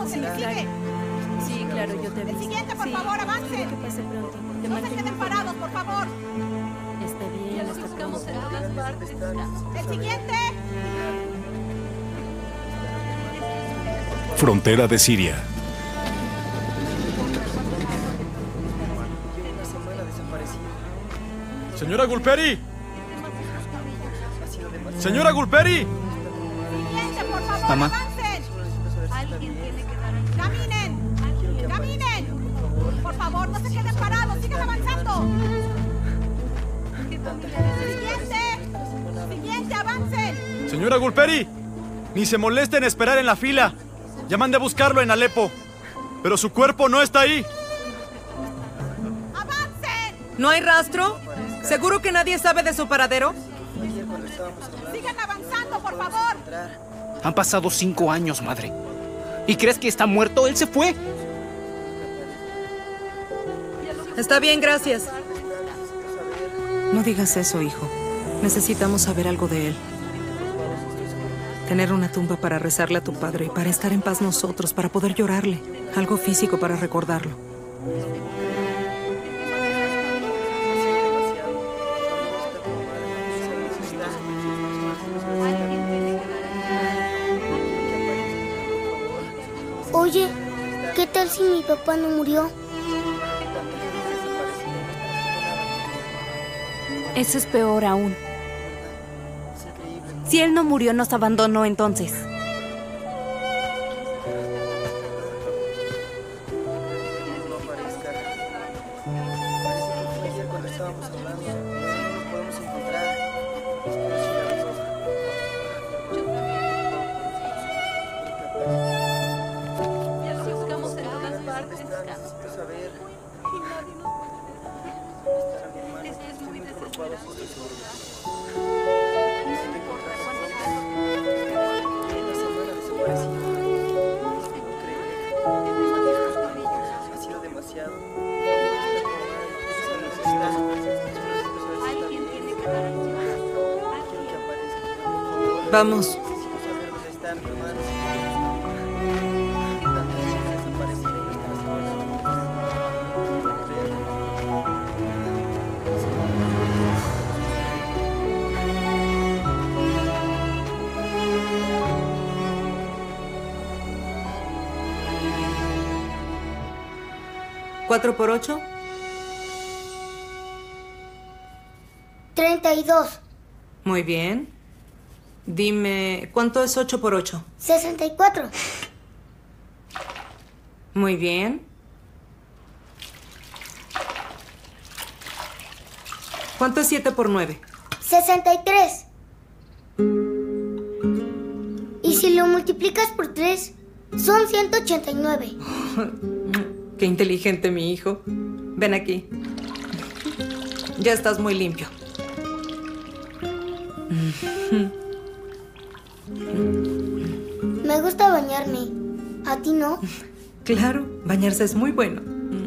avancen, sigue. Sí, claro, yo te aviso. El siguiente, por favor, avancen. Que pase pronto. No se queden parados, por favor. Está bien, Los buscamos en todas partes. El siguiente. Frontera de Siria. ¡Señora Gulperi! ¡Señora Gulperi! Siguiente, por favor, Mamá. avancen. Alguien tiene que dar. Caminen. Caminen. Por favor, no se queden parados, sigan avanzando. Siguiente, avancen. ¡Señora Gulperi! Ni se moleste en esperar en la fila. Ya mandé a buscarlo en Alepo. Pero su cuerpo no está ahí. ¡Avancen! ¿No hay rastro? ¿Seguro que nadie sabe de su paradero? Sigan avanzando, por favor. Han pasado 5 años, madre. ¿Y crees que está muerto? Él se fue. Está bien, gracias. No digas eso, hijo. Necesitamos saber algo de él. Tener una tumba para rezarle a tu padre, para estar en paz nosotros, para poder llorarle. Algo físico para recordarlo. Oye, ¿qué tal si mi papá no murió? Eso es peor aún. Si él no murió, nos abandonó entonces. Los buscamos en todas partes. Es muy desesperante. Alguien tiene que dar. Vamos. ¿4 por 8? 32. Muy bien. Dime, ¿cuánto es 8 por 8? 64. Muy bien. ¿Cuánto es 7 por 9? 63. Y si lo multiplicas por 3, son 189. Qué inteligente, mi hijo. Ven aquí. Ya estás muy limpio. Me gusta bañarme. ¿A ti no? Claro, bañarse es muy bueno.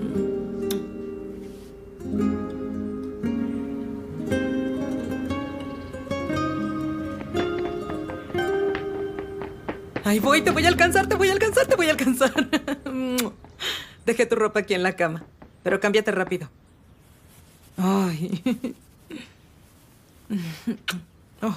Ahí voy, te voy a alcanzar, te voy a alcanzar, te voy a alcanzar. Dejé tu ropa aquí en la cama, pero cámbiate rápido. Ay. Oh.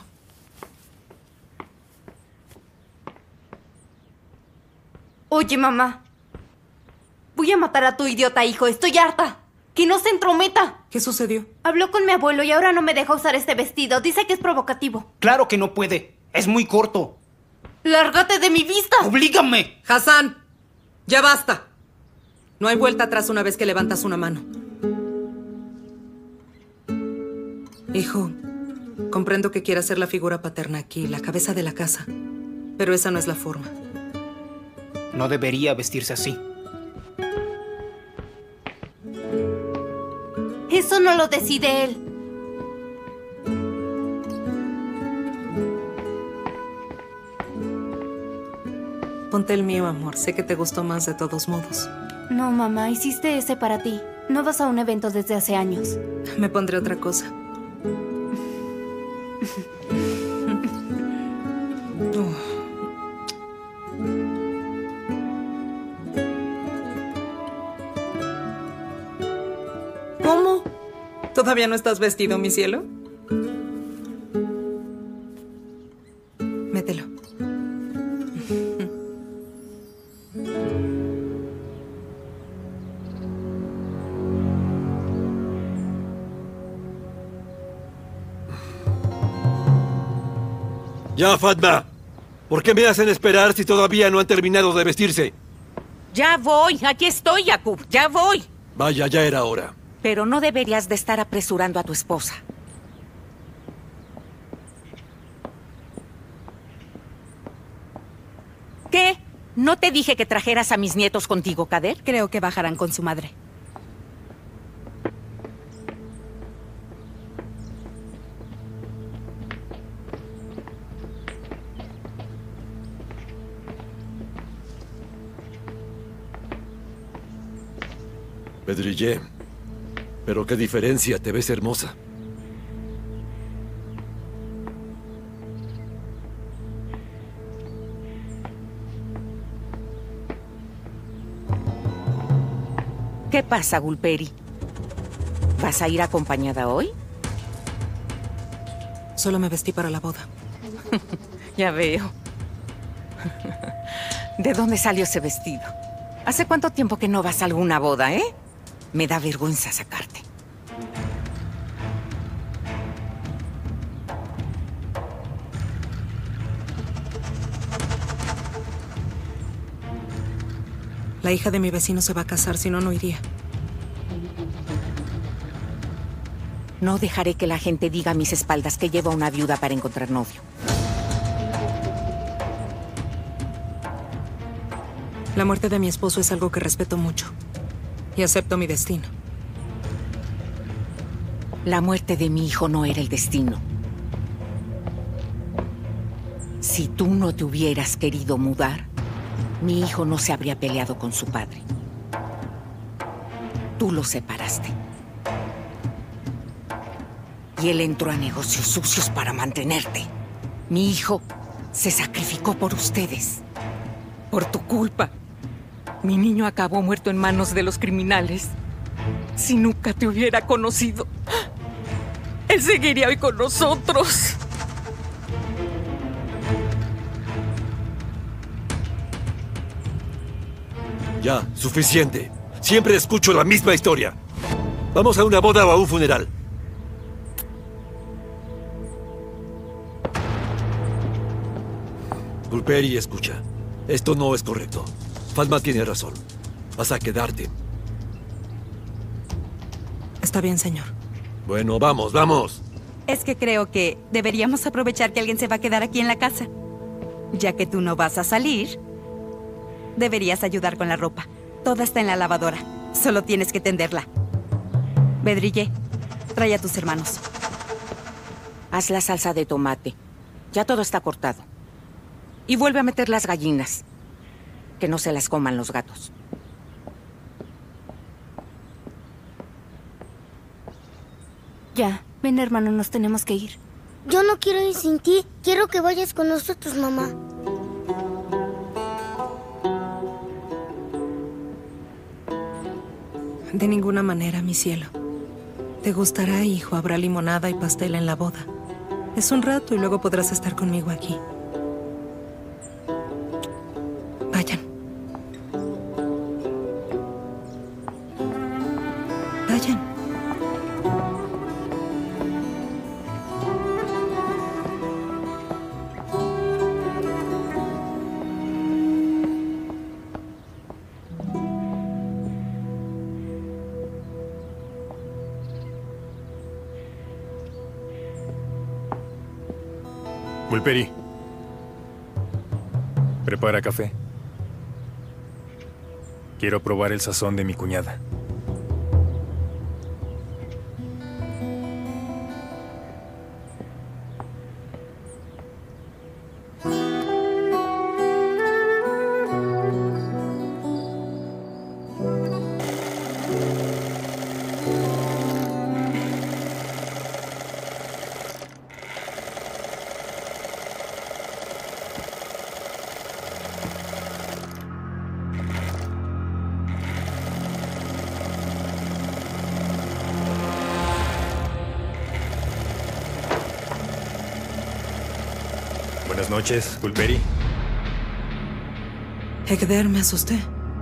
Oye, mamá. Voy a matar a tu idiota hijo. Estoy harta. Que no se entrometa. ¿Qué sucedió? Habló con mi abuelo y ahora no me deja usar este vestido. Dice que es provocativo. Claro que no puede. Es muy corto. ¡Lárgate de mi vista! ¡Oblígame! ¡Hassan! ¡Ya basta! No hay vuelta atrás una vez que levantas una mano. Hijo, comprendo que quieras ser la figura paterna aquí, la cabeza de la casa. Pero esa no es la forma. No debería vestirse así. Eso no lo decide él. Ponte el mío, amor. Sé que te gustó más de todos modos. No, mamá, hiciste ese para ti. No vas a un evento desde hace años. Me pondré otra cosa. ¿Todavía no estás vestido, mi cielo? Mételo. Ya, Fatma. ¿Por qué me hacen esperar si todavía no han terminado de vestirse? Ya voy, aquí estoy, Jacob, ya voy. Vaya, ya era hora. Pero no deberías de estar apresurando a tu esposa. ¿Qué? ¿No te dije que trajeras a mis nietos contigo, Kader? Creo que bajarán con su madre. Bedrillé. Pero qué diferencia, te ves hermosa. ¿Qué pasa, Gulperi? ¿Vas a ir acompañada hoy? Solo me vestí para la boda. Ya veo. ¿De dónde salió ese vestido? ¿Hace cuánto tiempo que no vas a alguna boda, eh? Me da vergüenza sacarte. La hija de mi vecino se va a casar, si no, no iría. No dejaré que la gente diga a mis espaldas que lleva una viuda para encontrar novio. La muerte de mi esposo es algo que respeto mucho. Y acepto mi destino. La muerte de mi hijo no era el destino. Si tú no te hubieras querido mudar, mi hijo no se habría peleado con su padre. Tú lo separaste. Y él entró a negocios sucios para mantenerte. Mi hijo se sacrificó por ustedes. Por tu culpa. Mi niño acabó muerto en manos de los criminales. Si nunca te hubiera conocido, él seguiría hoy con nosotros. Ya, suficiente. Siempre escucho la misma historia. Vamos a una boda o a un funeral. Gulperi, escucha. Esto no es correcto. Fatma tiene razón. Vas a quedarte. Está bien, señor. Bueno, vamos, vamos. Es que creo que deberíamos aprovechar que alguien se va a quedar aquí en la casa. Ya que tú no vas a salir, deberías ayudar con la ropa. Toda está en la lavadora. Solo tienes que tenderla. Bedrillé, trae a tus hermanos. Haz la salsa de tomate. Ya todo está cortado. Y vuelve a meter las gallinas. Que no se las coman los gatos. Ya, ven hermano, nos tenemos que ir. Yo no quiero ir sin ti. Quiero que vayas con nosotros, mamá. De ninguna manera, mi cielo. Te gustará, hijo, habrá limonada y pastel en la boda. Es un rato y luego podrás estar conmigo aquí. Vayan. Vayan. Gulperi, prepara café. Quiero probar el sazón de mi cuñada. Buenas noches, Gulperi. Hegder, me asusté.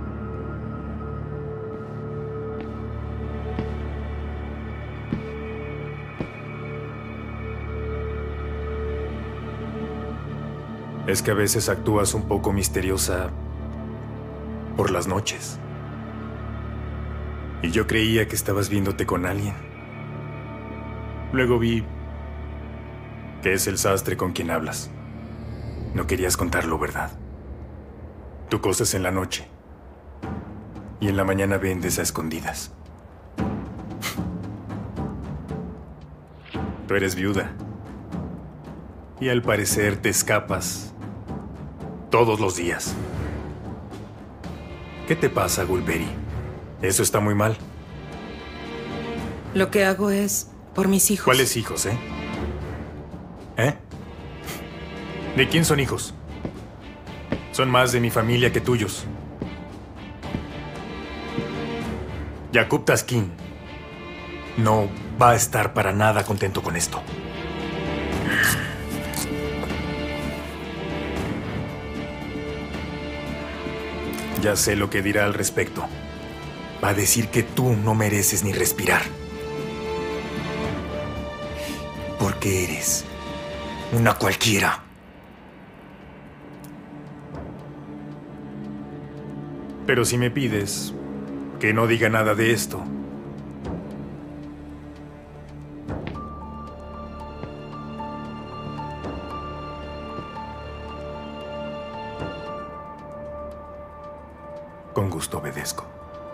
Es que a veces actúas un poco misteriosa por las noches. Y yo creía que estabas viéndote con alguien. Luego vi que es el sastre con quien hablas. No querías contarlo, ¿verdad? Tú coses en la noche. Y en la mañana vendes a escondidas. Tú eres viuda. Y al parecer te escapas todos los días. ¿Qué te pasa, Gulperi? Eso está muy mal. Lo que hago es por mis hijos. ¿Cuáles hijos, eh? ¿Eh? ¿De quién son hijos? Son más de mi familia que tuyos. Jakub Taskin no va a estar para nada contento con esto. Ya sé lo que dirá al respecto. Va a decir que tú no mereces ni respirar. Porque eres una cualquiera. Pero si me pides que no diga nada de esto, con gusto obedezco.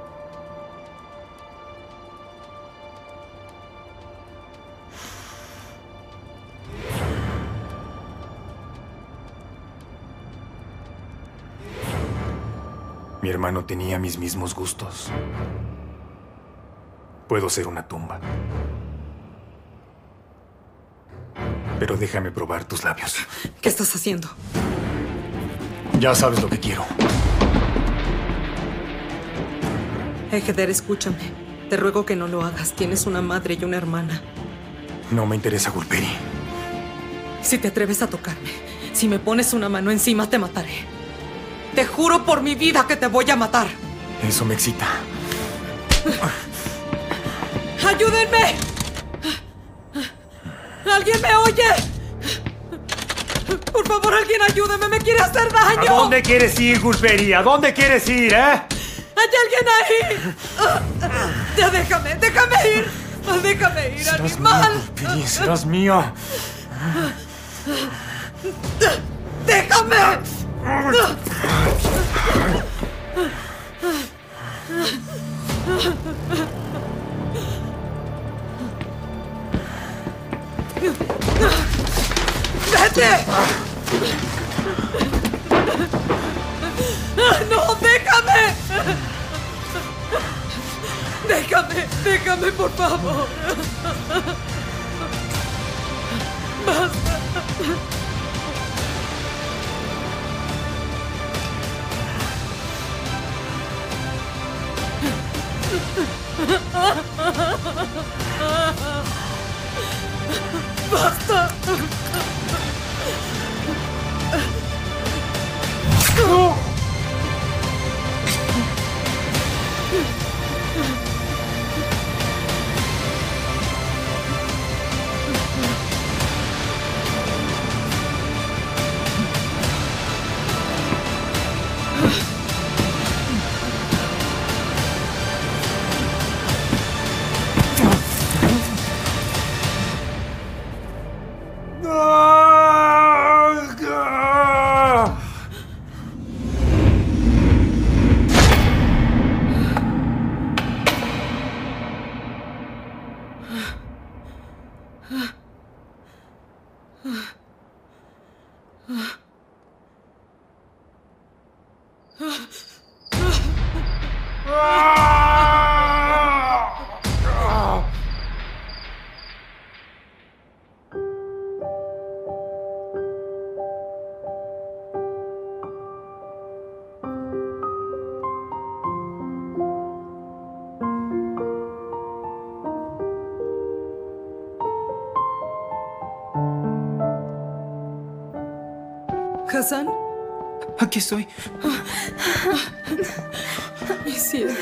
Mi hermano tenía mis mismos gustos. Puedo ser una tumba. Pero déjame probar tus labios. ¿Qué estás haciendo? Ya sabes lo que quiero. Hegder, escúchame. Te ruego que no lo hagas. Tienes una madre y una hermana. No me interesa, Gulperi. Si te atreves a tocarme, si me pones una mano encima, te mataré. Te juro por mi vida que te voy a matar. Eso me excita. ¡Ayúdenme! ¿Alguien me oye? Por favor, alguien ayúdeme. Me quiere hacer daño. ¿A dónde quieres ir, Gulperi? ¿A dónde quieres ir, eh? ¿Hay alguien ahí? Ya déjame ir. Déjame ir, Serás animal. mío, Gulperi, serás mío. ¡Déjame! ¡Vete! ¡No, déjame! Déjame, por favor. Basta. ¡Basta! ¿Hassan? Aquí estoy. Mi cielo.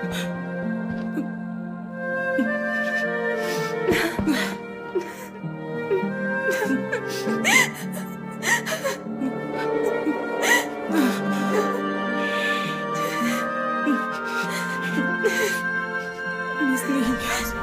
Mis niños.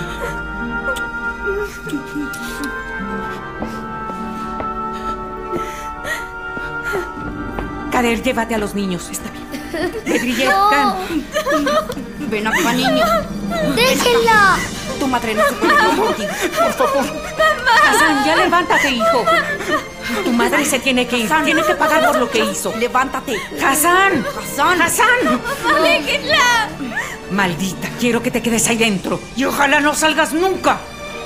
Kader, llévate a los niños. Está bien. Bedrille, No. Ven acá, niño. ¡Déjenla! Tu madre no se puede contigo. Por favor. Hassan, ya levántate, hijo. Tu madre se tiene que ir. Tiene que pagar por lo que hizo. Levántate. ¡Hassan! Hassan. ¡Hassan! ¡Déjenla! Maldita, quiero que te quedes ahí dentro. Y ojalá no salgas nunca.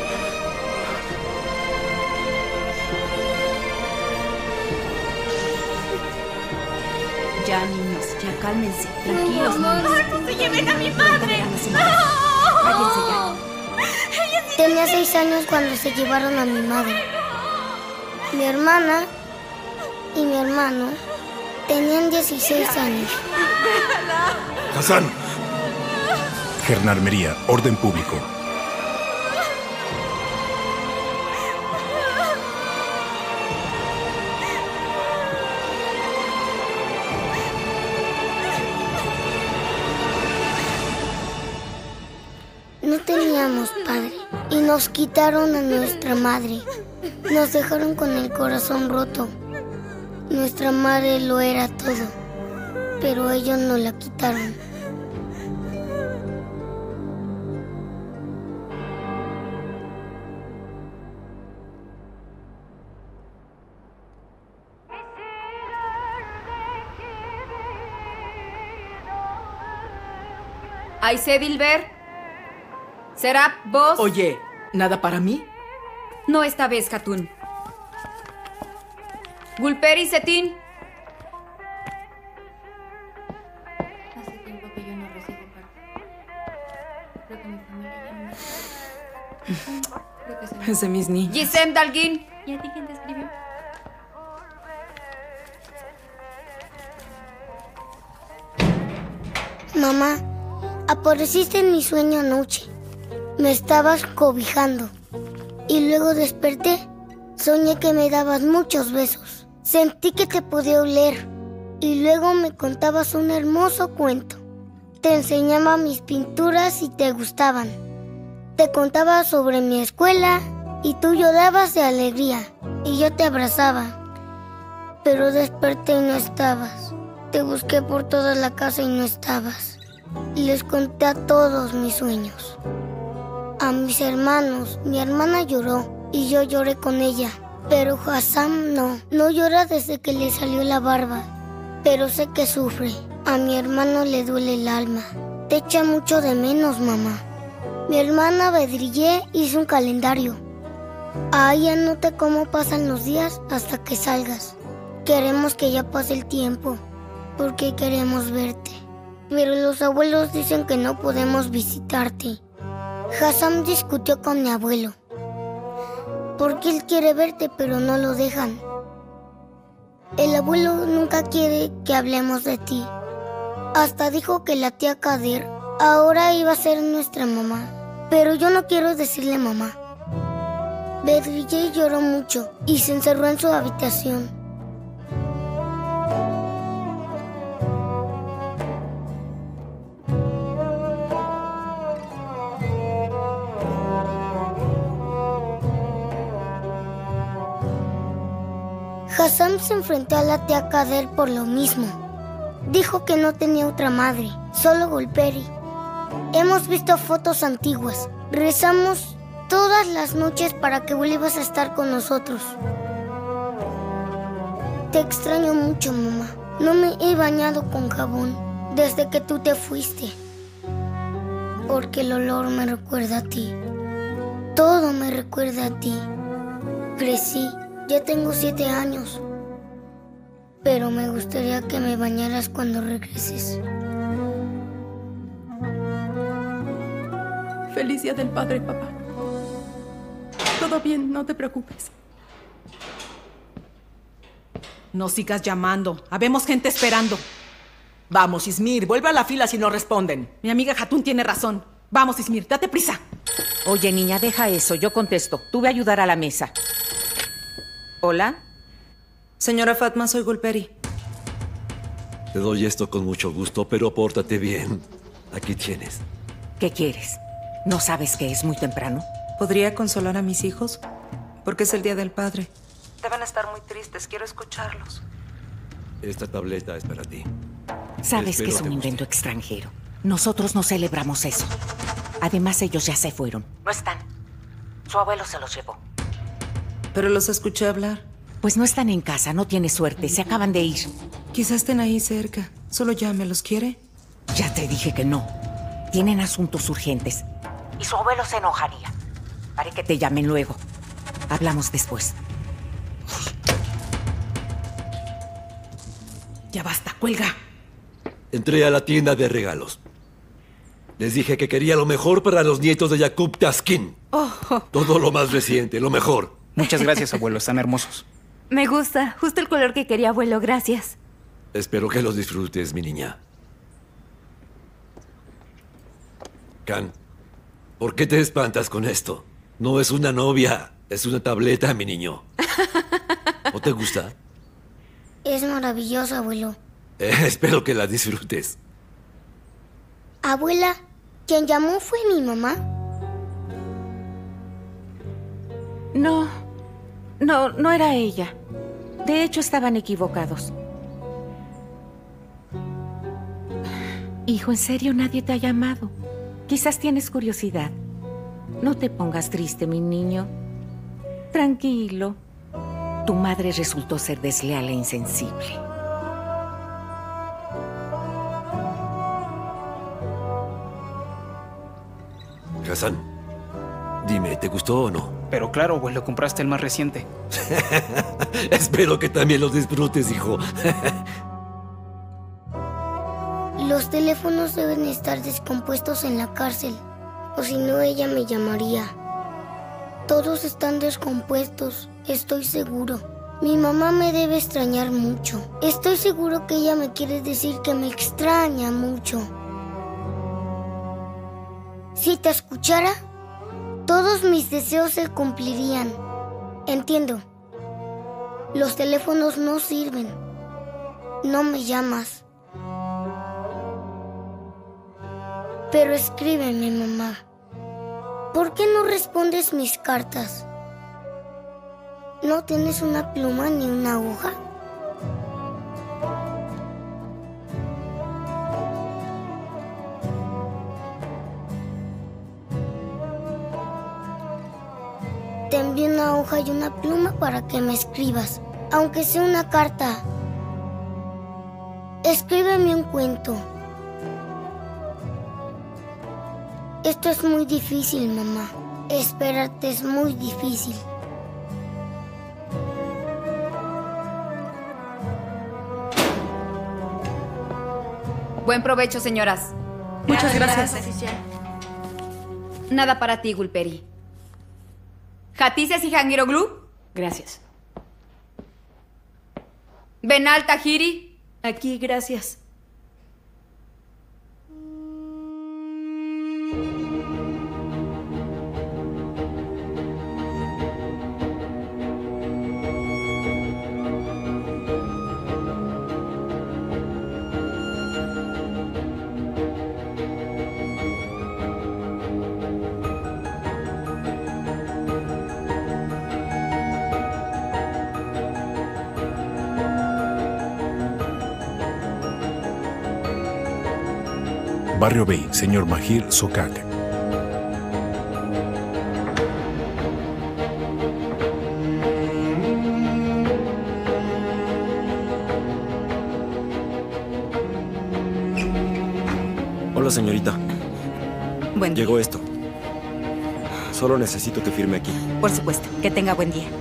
Ya, niños, ya cálmense. Tranquilos, No, niños. ¡No se lleven a mi madre! Cállense ya. Tenía 6 años cuando se llevaron a mi madre. Mi hermana y mi hermano tenían 16 años. Hassan, Gendarmería, orden público. No teníamos padre y nos quitaron a nuestra madre. Nos dejaron con el corazón roto. Nuestra madre lo era todo, pero ellos nos la quitaron. Aisé Dilber. ¿Será vos? Oye, ¿nada para mí? No esta vez, Hatun. Gulperi Setin. Hace tiempo que yo no recibo cartas. Creo que mi familia ya no me... Creo que se... Es de mis niños. Gisem Dalgin. ¿Y a ti quién te escribió? Mamá, apareciste en mi sueño anoche. Me estabas cobijando. Y luego desperté. Soñé que me dabas muchos besos. Sentí que te podía oler. Y luego me contabas un hermoso cuento. Te enseñaba mis pinturas y te gustaban. Te contaba sobre mi escuela y tú llorabas de alegría. Y yo te abrazaba. Pero desperté y no estabas. Te busqué por toda la casa y no estabas. Y les conté a todos mis sueños. A mis hermanos, mi hermana lloró y yo lloré con ella. Pero Hassan no llora desde que le salió la barba. Pero sé que sufre. A mi hermano le duele el alma. Te echa mucho de menos, mamá. Mi hermana Bedrille hizo un calendario. Ahí anota cómo pasan los días hasta que salgas. Queremos que ya pase el tiempo, porque queremos verte. Pero los abuelos dicen que no podemos visitarte. Hassan discutió con mi abuelo, porque él quiere verte, pero no lo dejan. El abuelo nunca quiere que hablemos de ti. Hasta dijo que la tía Kader ahora iba a ser nuestra mamá. Pero yo no quiero decirle mamá. Bedrille lloró mucho y se encerró en su habitación. Hassan se enfrentó a la tía Kader por lo mismo. Dijo que no tenía otra madre, solo Gulperi. Hemos visto fotos antiguas. Rezamos todas las noches para que vuelvas a estar con nosotros. Te extraño mucho, mamá. No me he bañado con jabón desde que tú te fuiste. Porque el olor me recuerda a ti. Todo me recuerda a ti. Crecí. Ya tengo 7 años, pero me gustaría que me bañaras cuando regreses. Feliz Día del Padre, papá. Todo bien, no te preocupes. No sigas llamando. Habemos gente esperando. Vamos, Ismir, vuelve a la fila si no responden. Mi amiga Hatun tiene razón. Vamos, Ismir, date prisa. Oye, niña, deja eso. Yo contesto. Tú ve a ayudar a la mesa. ¿Hola? Señora Fatma, soy Gulperi. Te doy esto con mucho gusto, pero pórtate bien. Aquí tienes. ¿Qué quieres? ¿No sabes que es muy temprano? ¿Podría consolar a mis hijos? Porque es el Día del Padre. Deben estar muy tristes. Quiero escucharlos. Esta tableta es para ti. Sabes que Espero es un te invento extranjero. Nosotros no celebramos eso. Además, ellos ya se fueron. No están. Su abuelo se los llevó. Pero los escuché hablar. Pues no están en casa, no tiene suerte. Se acaban de ir. Quizás estén ahí cerca. Solo llámelos, ¿quiere? Ya te dije que no. Tienen asuntos urgentes. Y su abuelo se enojaría. Haré que te llamen luego. Hablamos después. Ya basta, cuelga. Entré a la tienda de regalos. Les dije que quería lo mejor para los nietos de Yakub Taskin. Todo lo más reciente, lo mejor. Muchas gracias, abuelo. Están hermosos. Me gusta. Justo el color que quería, abuelo. Gracias. Espero que los disfrutes, mi niña. Khan, ¿por qué te espantas con esto? No es una novia, es una tableta, mi niño. ¿No te gusta? Es maravilloso, abuelo. Espero que la disfrutes. Abuela, ¿quien llamó fue mi mamá? No era ella. De hecho, estaban equivocados. Hijo, ¿en serio nadie te ha llamado? Quizás tienes curiosidad. No te pongas triste, mi niño. Tranquilo. Tu madre resultó ser desleal e insensible. Hassan, dime, ¿te gustó o no? Pero claro, abuelo, compraste el más reciente. Espero que también los disfrutes, hijo. Los teléfonos deben estar descompuestos en la cárcel, o si no ella me llamaría. Todos están descompuestos, estoy seguro. Mi mamá me debe extrañar mucho. Estoy seguro que ella me quiere decir que me extraña mucho. Si te escuchara, todos mis deseos se cumplirían. Entiendo. Los teléfonos no sirven. No me llamas. Pero escríbeme, mamá. ¿Por qué no respondes mis cartas? ¿No tienes una pluma ni una aguja? Te envío una hoja y una pluma para que me escribas, aunque sea una carta. Escríbeme un cuento. Esto es muy difícil, mamá. Esperarte es muy difícil. Buen provecho, señoras. Muchas gracias. Oficial. Nada para ti, Gulperi. Hatise Sihangiroglu. Gracias. Benal Tahiri. Aquí, gracias. Barrio Bey, señor Mahir Sokak. Hola, señorita. Buen día. Llegó esto. Solo necesito que firme aquí. Por supuesto. Que tenga buen día.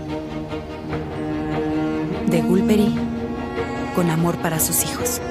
De Gulperi, con amor para sus hijos.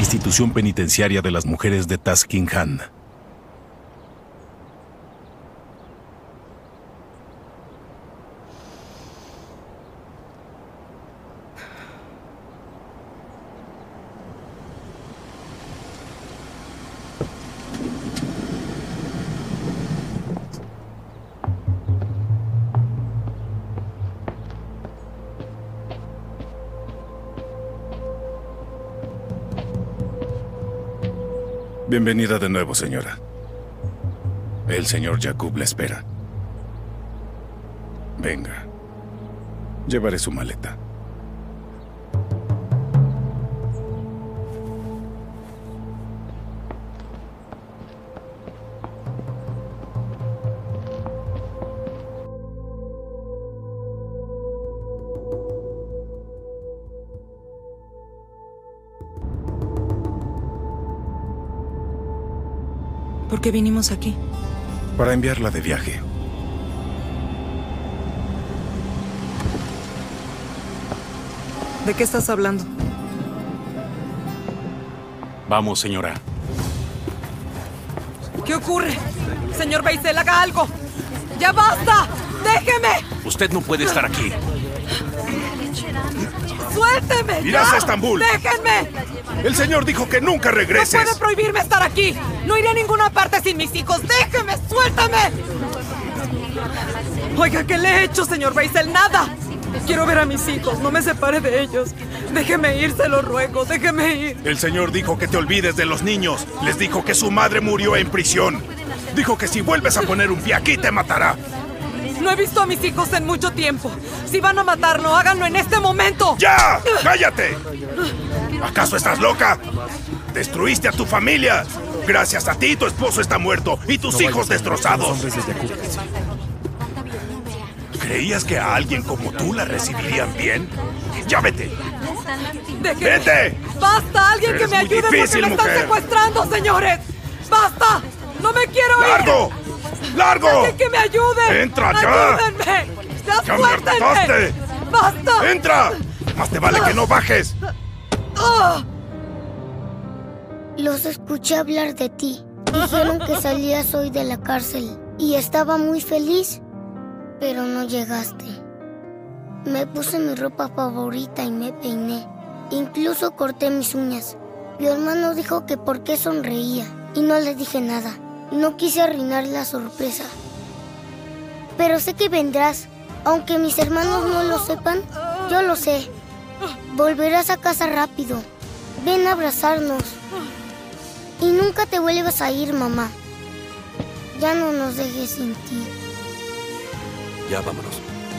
Institución Penitenciaria de las Mujeres de Taskinhan. Bienvenida de nuevo, señora. El señor Jakub la espera. Venga. Llevaré su maleta. ¿Por qué vinimos aquí? Para enviarla de viaje. ¿De qué estás hablando? Vamos, señora. ¿Qué ocurre? Señor Beisel, haga algo. ¡Ya basta! ¡Déjeme! Usted no puede estar aquí. ¡Suélteme! ¡Irás ¡Ya! a Estambul! ¡Déjenme! El señor dijo que nunca regreses. ¡No puede prohibirme estar aquí! ¡No iré a ninguna parte sin mis hijos! ¡Déjeme! ¡Suéltame! Oiga, ¿qué le he hecho, señor Beisel? ¡Nada! Quiero ver a mis hijos. No me separe de ellos. Déjeme ir, se lo ruego. Déjeme ir. El señor dijo que te olvides de los niños. Les dijo que su madre murió en prisión. Dijo que si vuelves a poner un pie aquí te matará. No he visto a mis hijos en mucho tiempo. Si van a matarlo, háganlo en este momento. ¡Ya! ¡Cállate! ¿Acaso estás loca? Destruiste a tu familia. Gracias a ti, tu esposo está muerto y tus hijos destrozados. ¿Creías que a alguien como tú la recibirían bien? ¡Ya vete! Déjenme. ¡Vete! ¡Basta! ¡Alguien que Eres me muy ayude porque difícil, me están mujer. secuestrando, señores! ¡Basta! ¡No me quiero ir! ¡Largo! ¡Largo! ¡Alguien que me ayude! ¡Entra ya! ¡Ayúdenme! ¡Ya ¡Ya me suéltenme! hartaste! ¡Basta! ¡Entra! ¡Más te vale que no bajes! Los escuché hablar de ti. Dijeron que salías hoy de la cárcel y estaba muy feliz, pero no llegaste. Me puse mi ropa favorita y me peiné. Incluso corté mis uñas. Mi hermano dijo que por qué sonreía y no le dije nada. No quise arruinar la sorpresa. Pero sé que vendrás. Aunque mis hermanos no lo sepan, yo lo sé. Volverás a casa rápido. Ven a abrazarnos. Y nunca te vuelvas a ir, mamá. Ya no nos dejes sin ti. Ya vámonos.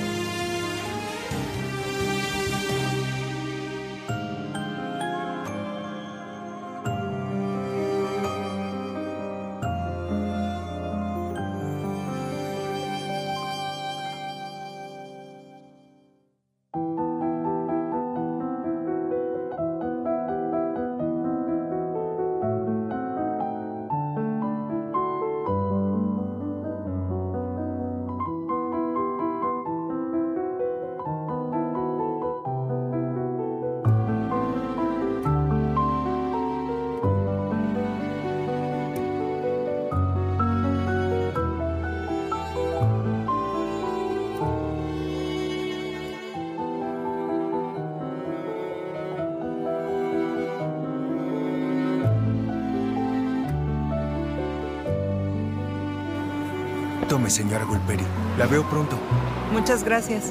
Tome, señora Gulperi. La veo pronto. Muchas gracias.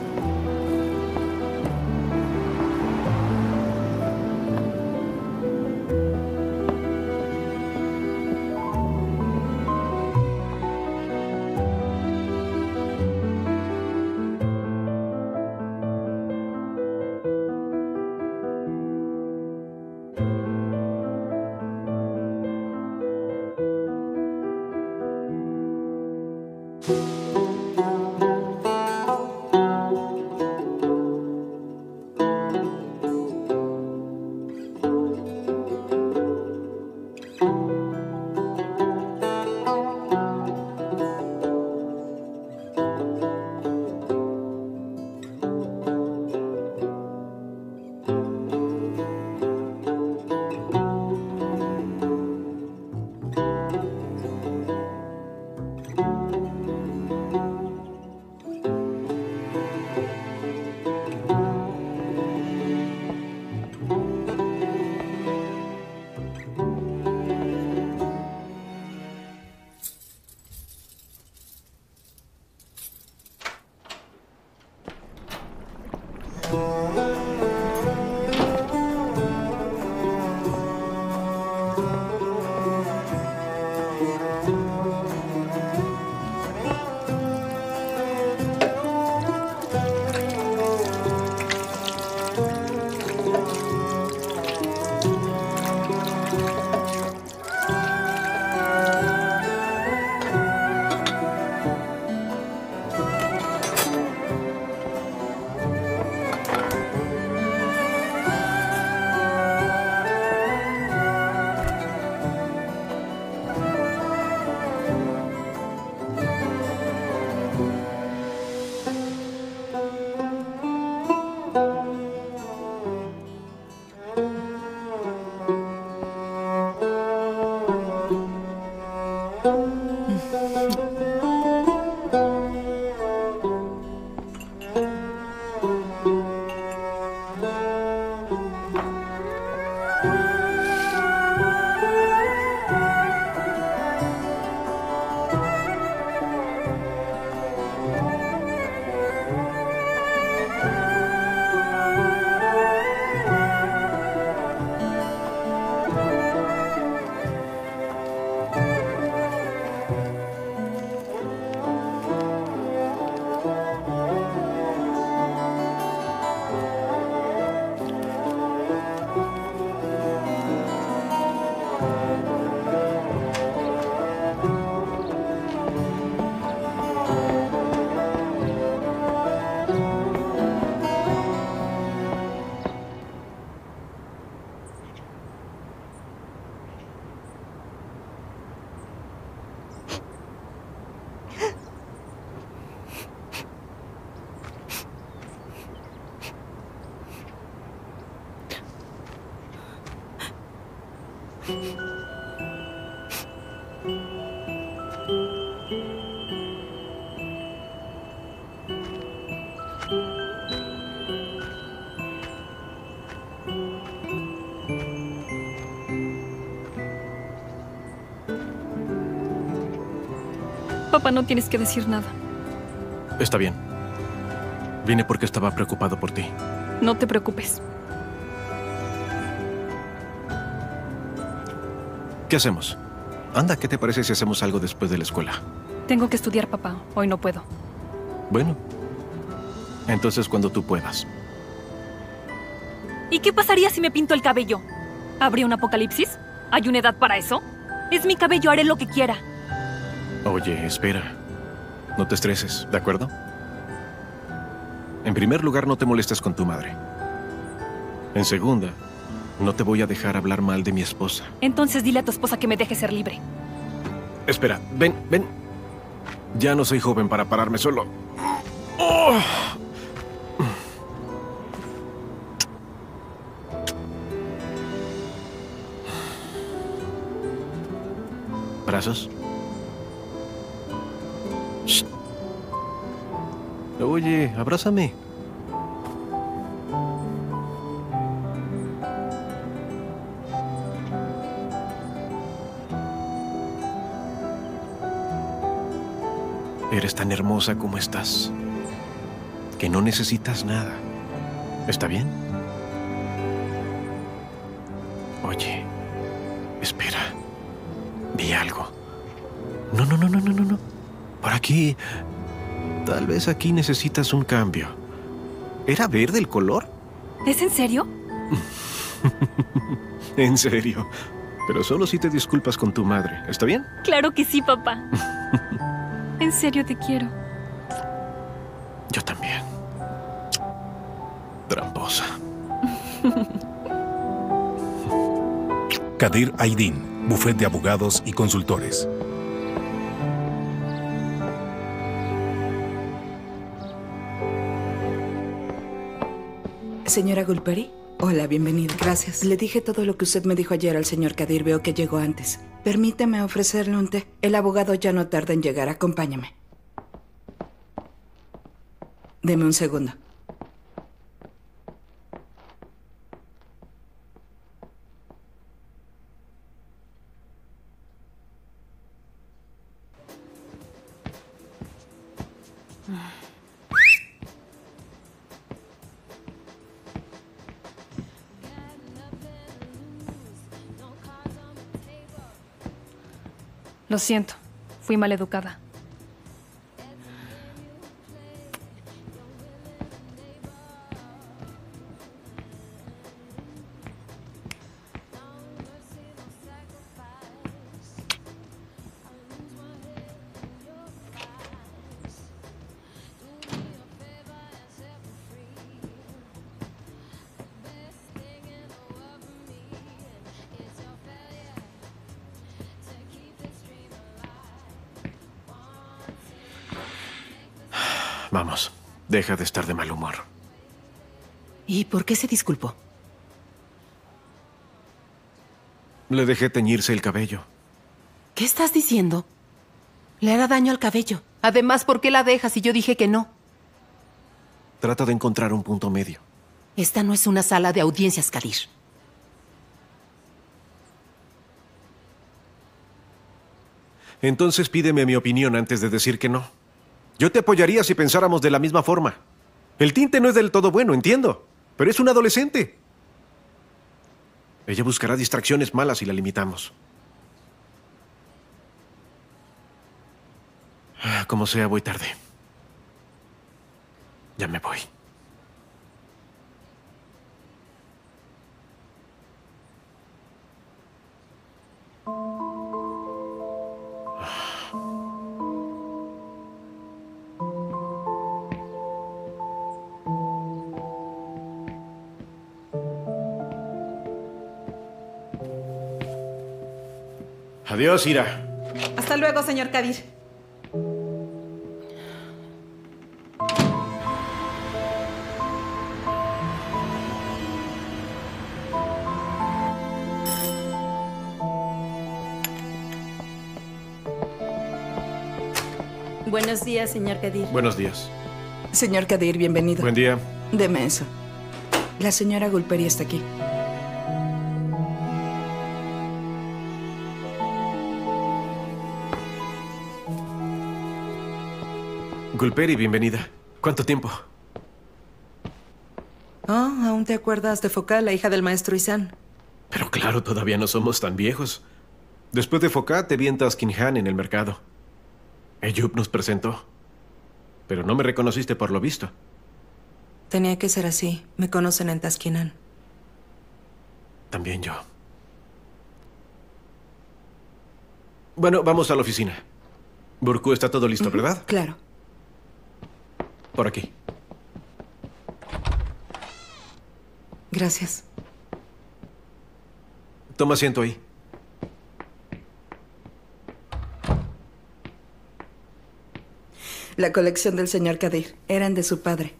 Papá, no tienes que decir nada. Está bien. Vine porque estaba preocupado por ti. No te preocupes. ¿Qué hacemos? Anda, ¿qué te parece si hacemos algo después de la escuela? Tengo que estudiar, papá. Hoy no puedo. Bueno, entonces cuando tú puedas. ¿Y qué pasaría si me pinto el cabello? ¿Habría un apocalipsis? ¿Hay una edad para eso? Es mi cabello, haré lo que quiera. Oye, espera. No te estreses, ¿de acuerdo? En primer lugar, no te molestes con tu madre. En segunda, no te voy a dejar hablar mal de mi esposa. Entonces dile a tu esposa que me deje ser libre. Espera, ven. Ya no soy joven para pararme solo. ¡Oh! ¿Brazos? Shh. Oye, abrázame. Eres tan hermosa como estás, que no necesitas nada. ¿Está bien? Oye, espera. Vi algo. No. Por aquí. Tal vez aquí necesitas un cambio. ¿Era verde el color? ¿Es en serio? En serio. Pero solo si te disculpas con tu madre. ¿Está bien? Claro que sí, papá. En serio te quiero. Yo también. Tramposa. Kadir Aydin, bufete de abogados y consultores. Señora Gulperi. Hola, bienvenida. Gracias. Le dije todo lo que usted me dijo ayer al señor Kadir. Veo que llegó antes. Permíteme ofrecerle un té. El abogado ya no tarda en llegar. Acompáñame. Deme un segundo. Lo siento, fui maleducada. Vamos, deja de estar de mal humor. ¿Y por qué se disculpó? Le dejé teñirse el cabello. ¿Qué estás diciendo? Le hará daño al cabello. Además, ¿por qué la dejas si yo dije que no? Trata de encontrar un punto medio. Esta no es una sala de audiencias, Kadir. Entonces pídeme mi opinión antes de decir que no. Yo te apoyaría si pensáramos de la misma forma. El tinte no es del todo bueno, entiendo, pero es un adolescente. Ella buscará distracciones malas si la limitamos. Como sea, voy tarde. Ya me voy. Adiós, Ira. Hasta luego, señor Kadir. Buenos días, señor Kadir. Buenos días. Señor Kadir, bienvenido. Buen día. Deme eso. La señora Gulperi está aquí. Gulperi, bienvenida. ¿Cuánto tiempo? Oh, ¿aún te acuerdas de Foka, la hija del maestro Isan? Pero claro, todavía no somos tan viejos. Después de Foka, te vi en Taskinhan en el mercado. Eyüp nos presentó. Pero no me reconociste por lo visto. Tenía que ser así. Me conocen en Taskinan. También yo. Bueno, vamos a la oficina. Burku, está todo listo, ¿verdad? Claro. Por aquí. Gracias. Toma asiento ahí. La colección del señor Kadir. Eran de su padre.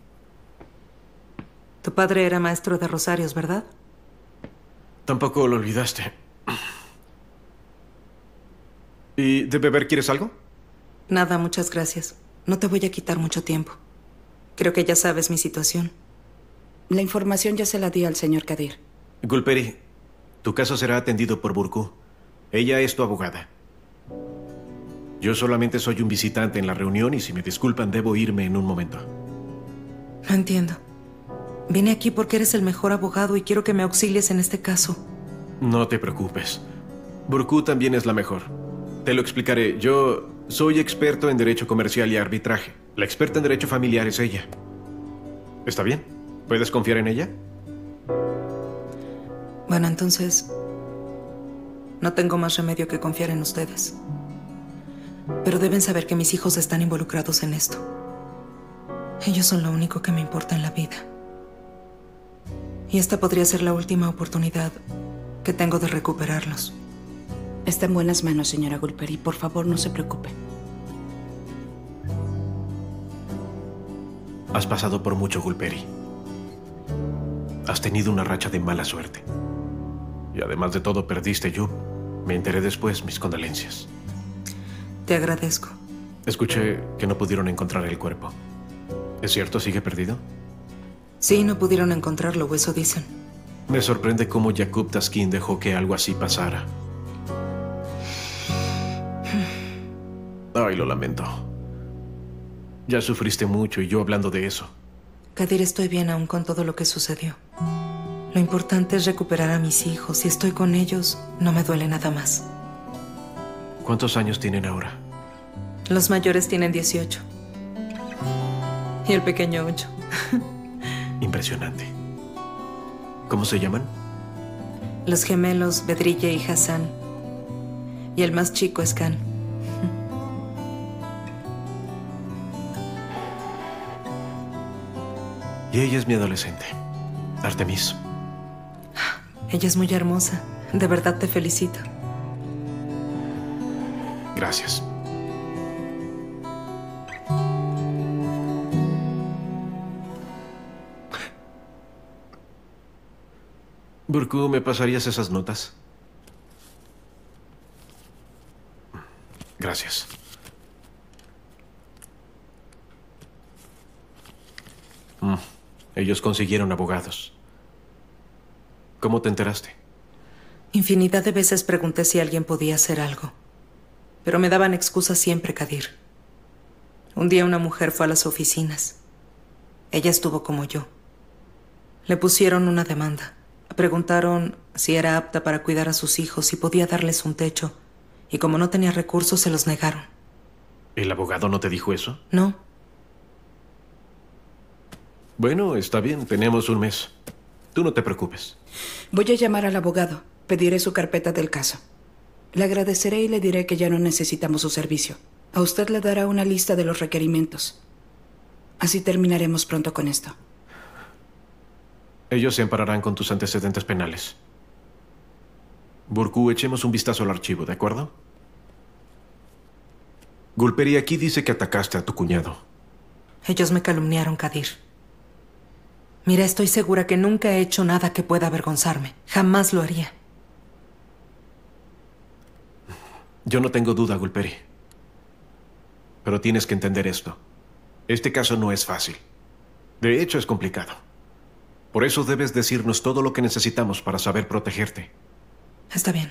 Tu padre era maestro de rosarios, ¿verdad? Tampoco lo olvidaste. ¿Y de beber quieres algo? Nada, muchas gracias. No te voy a quitar mucho tiempo. Creo que ya sabes mi situación. La información ya se la di al señor Kadir. Gulperi, tu caso será atendido por Burku. Ella es tu abogada. Yo solamente soy un visitante en la reunión y si me disculpan debo irme en un momento. No entiendo. Vine aquí porque eres el mejor abogado y quiero que me auxilies en este caso. No te preocupes. Burku también es la mejor. Te lo explicaré. Yo soy experto en derecho comercial y arbitraje. La experta en derecho familiar es ella. ¿Está bien? ¿Puedes confiar en ella? Bueno, entonces... no tengo más remedio que confiar en ustedes. Pero deben saber que mis hijos están involucrados en esto. Ellos son lo único que me importa en la vida. Y esta podría ser la última oportunidad que tengo de recuperarlos. Está en buenas manos, señora Gulperi. Por favor, no se preocupe. Has pasado por mucho, Gulperi. Has tenido una racha de mala suerte. Y además de todo, perdiste Eyüp. Me enteré después, mis condolencias. Te agradezco. Escuché que no pudieron encontrar el cuerpo. ¿Es cierto? ¿Sigue perdido? Sí, no pudieron encontrarlo, o eso dicen. Me sorprende cómo Yaqub Taskin dejó que algo así pasara. Ay, lo lamento. Ya sufriste mucho y yo hablando de eso. Kadir, estoy bien aún con todo lo que sucedió. Lo importante es recuperar a mis hijos. Si estoy con ellos, no me duele nada más. ¿Cuántos años tienen ahora? Los mayores tienen 18. Y el pequeño 8. Impresionante. ¿Cómo se llaman? Los gemelos Bedrille y Hassan. Y el más chico es Khan. Y ella es mi adolescente, Artemis. Ella es muy hermosa. De verdad te felicito. Gracias. Burku, ¿me pasarías esas notas? Gracias. Ellos consiguieron abogados. ¿Cómo te enteraste? Infinidad de veces pregunté si alguien podía hacer algo. Pero me daban excusas siempre, Kadir. Un día una mujer fue a las oficinas. Ella estuvo como yo. Le pusieron una demanda. Preguntaron si era apta para cuidar a sus hijos, si podía darles un techo. Y como no tenía recursos, se los negaron. ¿El abogado no te dijo eso? No. Bueno, está bien. Tenemos un mes. Tú no te preocupes. Voy a llamar al abogado. Pediré su carpeta del caso. Le agradeceré y le diré que ya no necesitamos su servicio. A usted le dará una lista de los requerimientos. Así terminaremos pronto con esto. Ellos se ampararán con tus antecedentes penales. Burku, echemos un vistazo al archivo, ¿de acuerdo? Gulperi aquí dice que atacaste a tu cuñado. Ellos me calumniaron, Kadir. Mira, estoy segura que nunca he hecho nada que pueda avergonzarme. Jamás lo haría. Yo no tengo duda, Gulperi. Pero tienes que entender esto. Este caso no es fácil. De hecho, es complicado. Por eso debes decirnos todo lo que necesitamos para saber protegerte. Está bien.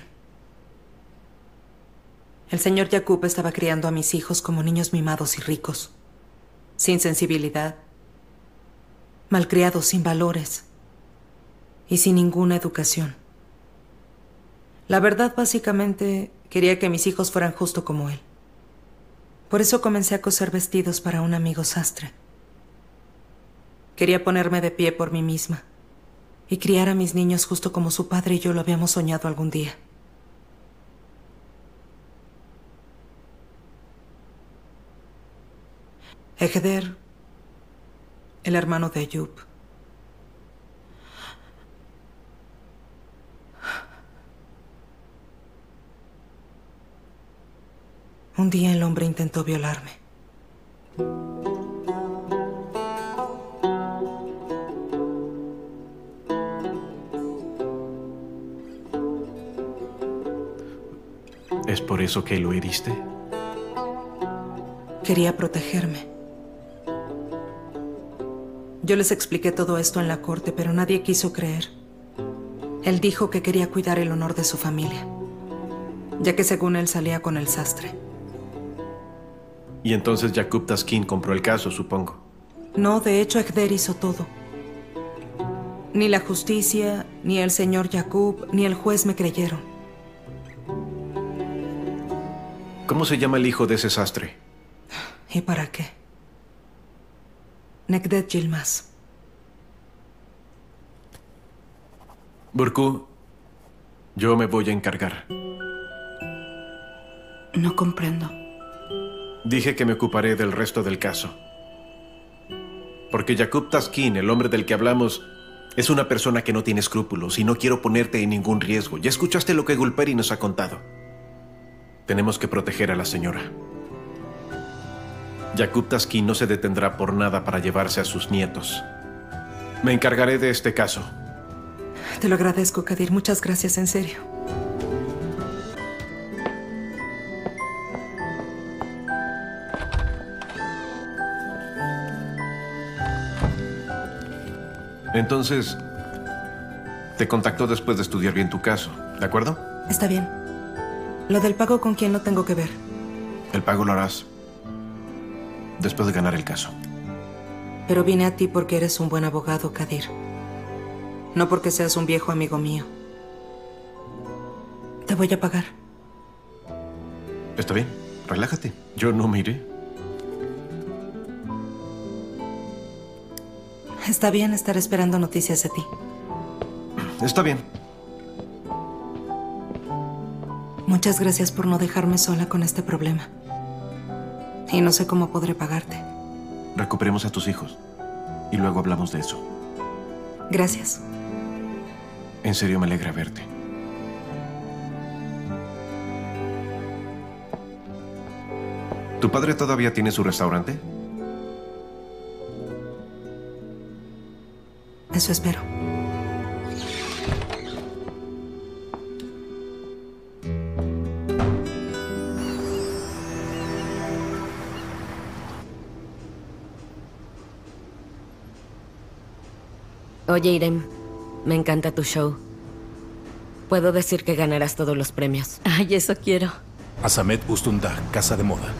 El señor Jacob estaba criando a mis hijos como niños mimados y ricos, sin sensibilidad, malcriados, sin valores y sin ninguna educación. La verdad, básicamente, quería que mis hijos fueran justo como él. Por eso comencé a coser vestidos para un amigo sastre. Quería ponerme de pie por mí misma y criar a mis niños justo como su padre y yo lo habíamos soñado algún día. Ejder, el hermano de Ayub, un día el hombre intentó violarme. ¿Es por eso que lo heriste? Quería protegerme. Yo les expliqué todo esto en la corte, pero nadie quiso creer. Él dijo que quería cuidar el honor de su familia, ya que según él salía con el sastre. Y entonces Jacob Taskin compró el caso, supongo. No, de hecho, Ejder hizo todo. Ni la justicia, ni el señor Jacob, ni el juez me creyeron. ¿Cómo se llama el hijo de ese sastre? ¿Y para qué? Nekdet Yilmaz. Burku, yo me voy a encargar. No comprendo. Dije que me ocuparé del resto del caso. Porque Jacob Taskin, el hombre del que hablamos, es una persona que no tiene escrúpulos y no quiero ponerte en ningún riesgo. Ya escuchaste lo que Gulperi nos ha contado. Tenemos que proteger a la señora. Jacob Taskin no se detendrá por nada para llevarse a sus nietos. Me encargaré de este caso. Te lo agradezco, Kadir. Muchas gracias, en serio. Entonces, te contacto después de estudiar bien tu caso, ¿de acuerdo? Está bien. Lo del pago, ¿con quién lo tengo que ver? El pago lo harás después de ganar el caso. Pero vine a ti porque eres un buen abogado, Kadir. No porque seas un viejo amigo mío. Te voy a pagar. Está bien, relájate. Yo no me iré. Está bien, estar esperando noticias de ti. Está bien. Muchas gracias por no dejarme sola con este problema. Y no sé cómo podré pagarte. Recuperemos a tus hijos y luego hablamos de eso. Gracias. En serio, me alegra verte. ¿Tu padre todavía tiene su restaurante? Eso espero. Oye, Irem, me encanta tu show. Puedo decir que ganarás todos los premios. Ay, eso quiero. Asamet Ustundag, Casa de Moda.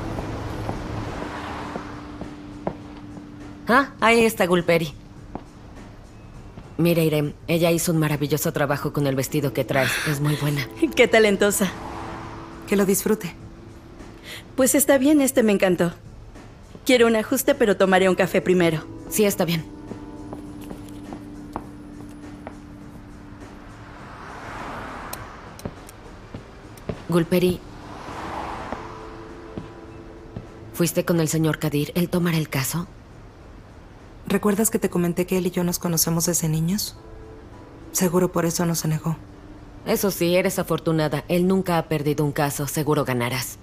Ah, ahí está Gulperi. Mira, Irem, ella hizo un maravilloso trabajo con el vestido que traes. Es muy buena. Qué talentosa. Que lo disfrute. Pues está bien, este me encantó. Quiero un ajuste, pero tomaré un café primero. Sí, está bien. Gulperi, ¿fuiste con el señor Kadir? ¿Él tomará el caso? ¿Recuerdas que te comenté que él y yo nos conocemos desde niños? Seguro por eso no se negó. Eso sí, eres afortunada. Él nunca ha perdido un caso. Seguro ganarás.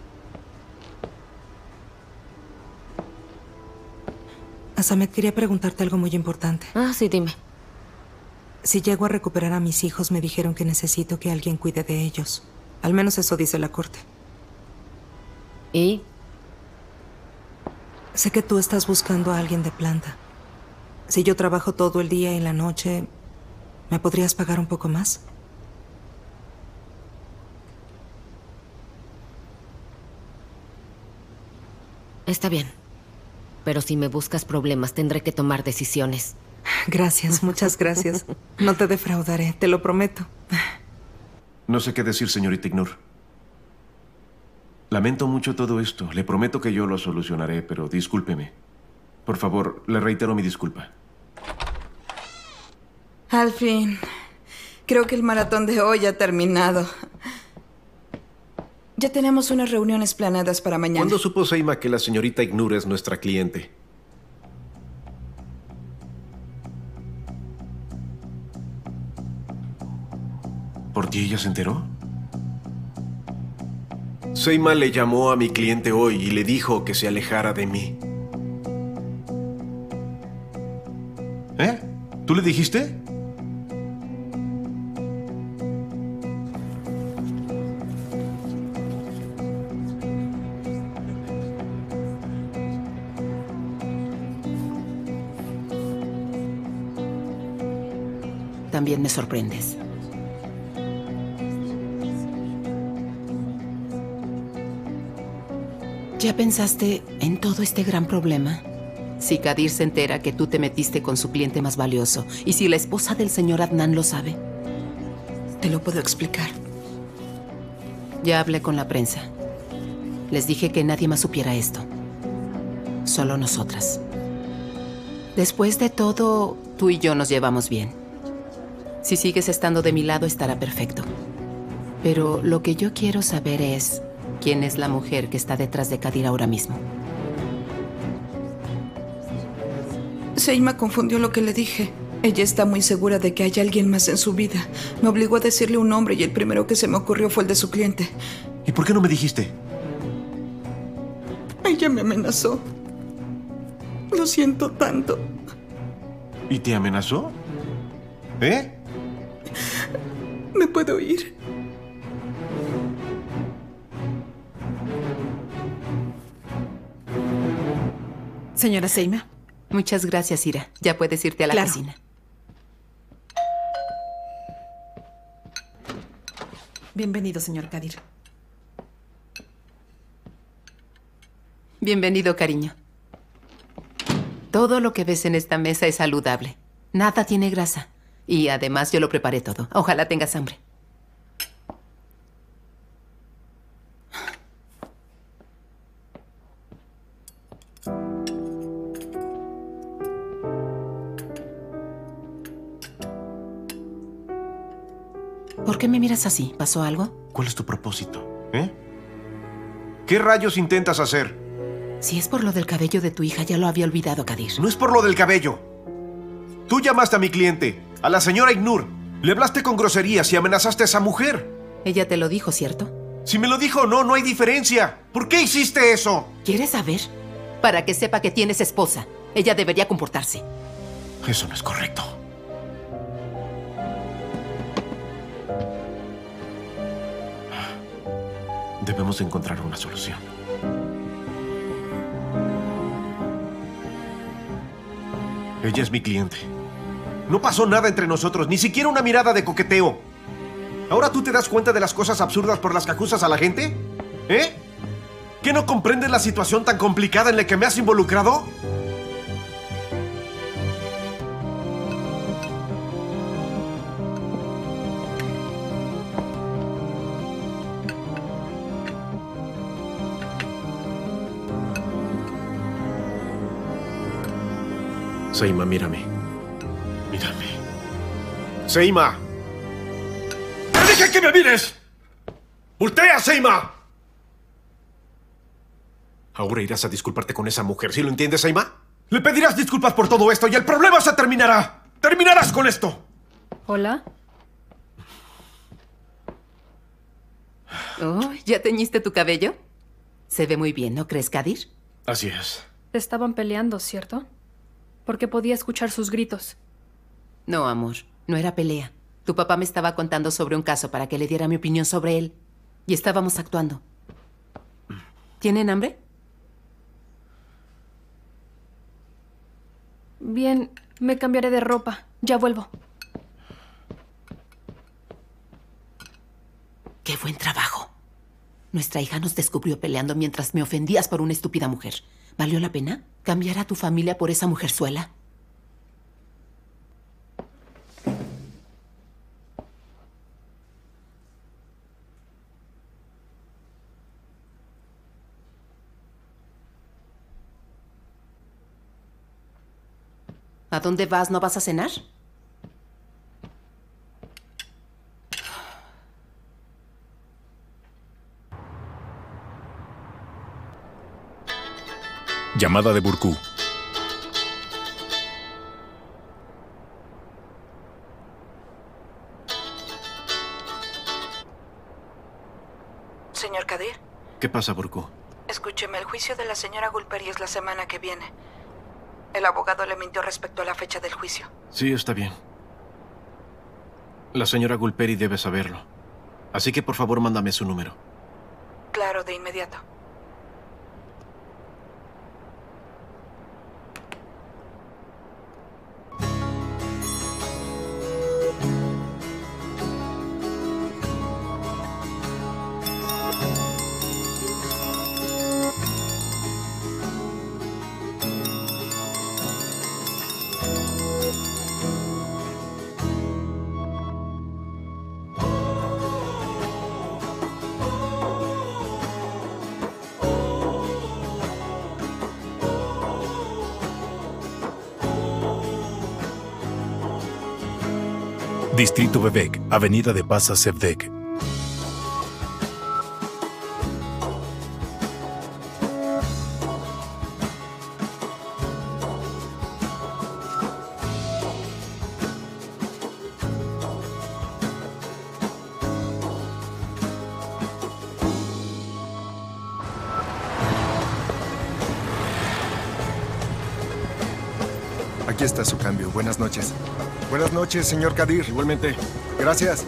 Asamet, quería preguntarte algo muy importante. Ah, sí, dime. Si llego a recuperar a mis hijos, me dijeron que necesito que alguien cuide de ellos. Al menos eso dice la corte. ¿Y? Sé que tú estás buscando a alguien de planta. Si yo trabajo todo el día y la noche, ¿me podrías pagar un poco más? Está bien. Pero si me buscas problemas, tendré que tomar decisiones. Gracias, muchas gracias. No te defraudaré, te lo prometo. No sé qué decir, señorita Ignur. Lamento mucho todo esto. Le prometo que yo lo solucionaré, pero discúlpeme. Por favor, le reitero mi disculpa. Al fin. Creo que el maratón de hoy ha terminado. Ya tenemos unas reuniones planeadas para mañana. ¿Cuándo supo Seima que la señorita Ignur es nuestra cliente? ¿Por ti ella se enteró? Seima le llamó a mi cliente hoy y le dijo que se alejara de mí. ¿Eh? ¿Tú le dijiste? También me sorprendes. ¿Ya pensaste en todo este gran problema? Si Kadir se entera que tú te metiste con su cliente más valioso, y si la esposa del señor Adnan lo sabe. Te lo puedo explicar. Ya hablé con la prensa. Les dije que nadie más supiera esto. Solo nosotras. Después de todo, tú y yo nos llevamos bien. Si sigues estando de mi lado, estará perfecto. Pero lo que yo quiero saber es quién es la mujer que está detrás de Kadir ahora mismo. Seima confundió lo que le dije. Ella está muy segura de que hay alguien más en su vida. Me obligó a decirle un nombre y el primero que se me ocurrió fue el de su cliente. ¿Y por qué no me dijiste? Ella me amenazó. Lo siento tanto. ¿Y te amenazó? ¿Eh? ¿Me puedo ir? Señora Seima. Muchas gracias, Ira. Ya puedes irte a la cocina. Bienvenido, señor Kadir. Bienvenido, cariño. Todo lo que ves en esta mesa es saludable. Nada tiene grasa. Y además yo lo preparé todo. Ojalá tengas hambre. ¿Por qué me miras así? ¿Pasó algo? ¿Cuál es tu propósito? ¿Eh? ¿Qué rayos intentas hacer? Si es por lo del cabello de tu hija, ya lo había olvidado, Kadir. No es por lo del cabello. Tú llamaste a mi cliente, a la señora Ignur. Le hablaste con groserías y amenazaste a esa mujer. Ella te lo dijo, ¿cierto? Si me lo dijo o no, no hay diferencia. ¿Por qué hiciste eso? ¿Quieres saber? Para que sepa que tienes esposa. Ella debería comportarse. Eso no es correcto. Debemos encontrar una solución. Ella es mi cliente. No pasó nada entre nosotros, ni siquiera una mirada de coqueteo. ¿Ahora tú te das cuenta de las cosas absurdas por las que acusas a la gente? ¿Eh? ¿Que no comprendes la situación tan complicada en la que me has involucrado? Seima, mírame. Mírame. ¡Seima! ¡Te dije que me mires! ¡Voltea, Seima! Ahora irás a disculparte con esa mujer, ¿sí lo entiendes, Seima? Le pedirás disculpas por todo esto y el problema se terminará. ¡Terminarás con esto! ¿Hola? Oh, ¿ya teñiste tu cabello? Se ve muy bien, ¿no crees, Kadir? Así es. Estaban peleando, ¿cierto? Porque podía escuchar sus gritos. No, amor, no era pelea. Tu papá me estaba contando sobre un caso para que le diera mi opinión sobre él. Y estábamos actuando. ¿Tienen hambre? Bien, me cambiaré de ropa. Ya vuelvo. ¡Qué buen trabajo! Nuestra hija nos descubrió peleando mientras me ofendías por una estúpida mujer. ¿Valió la pena cambiar a tu familia por esa mujerzuela? ¿A dónde vas? ¿No vas a cenar? Llamada de Burkú. Señor Kadir, ¿Qué pasa, Burkú? escúcheme, el juicio de la señora Gulperi es la semana que viene. El abogado le mintió respecto a la fecha del juicio. Sí, está bien. La señora Gulperi debe saberlo. Así que por favor mándame su número. Claro, de inmediato. Distrito Bebek, Avenida de Pasa Sevdek. Aquí está su cambio. Buenas noches. Buenas noches, señor Kadir. Igualmente. Gracias.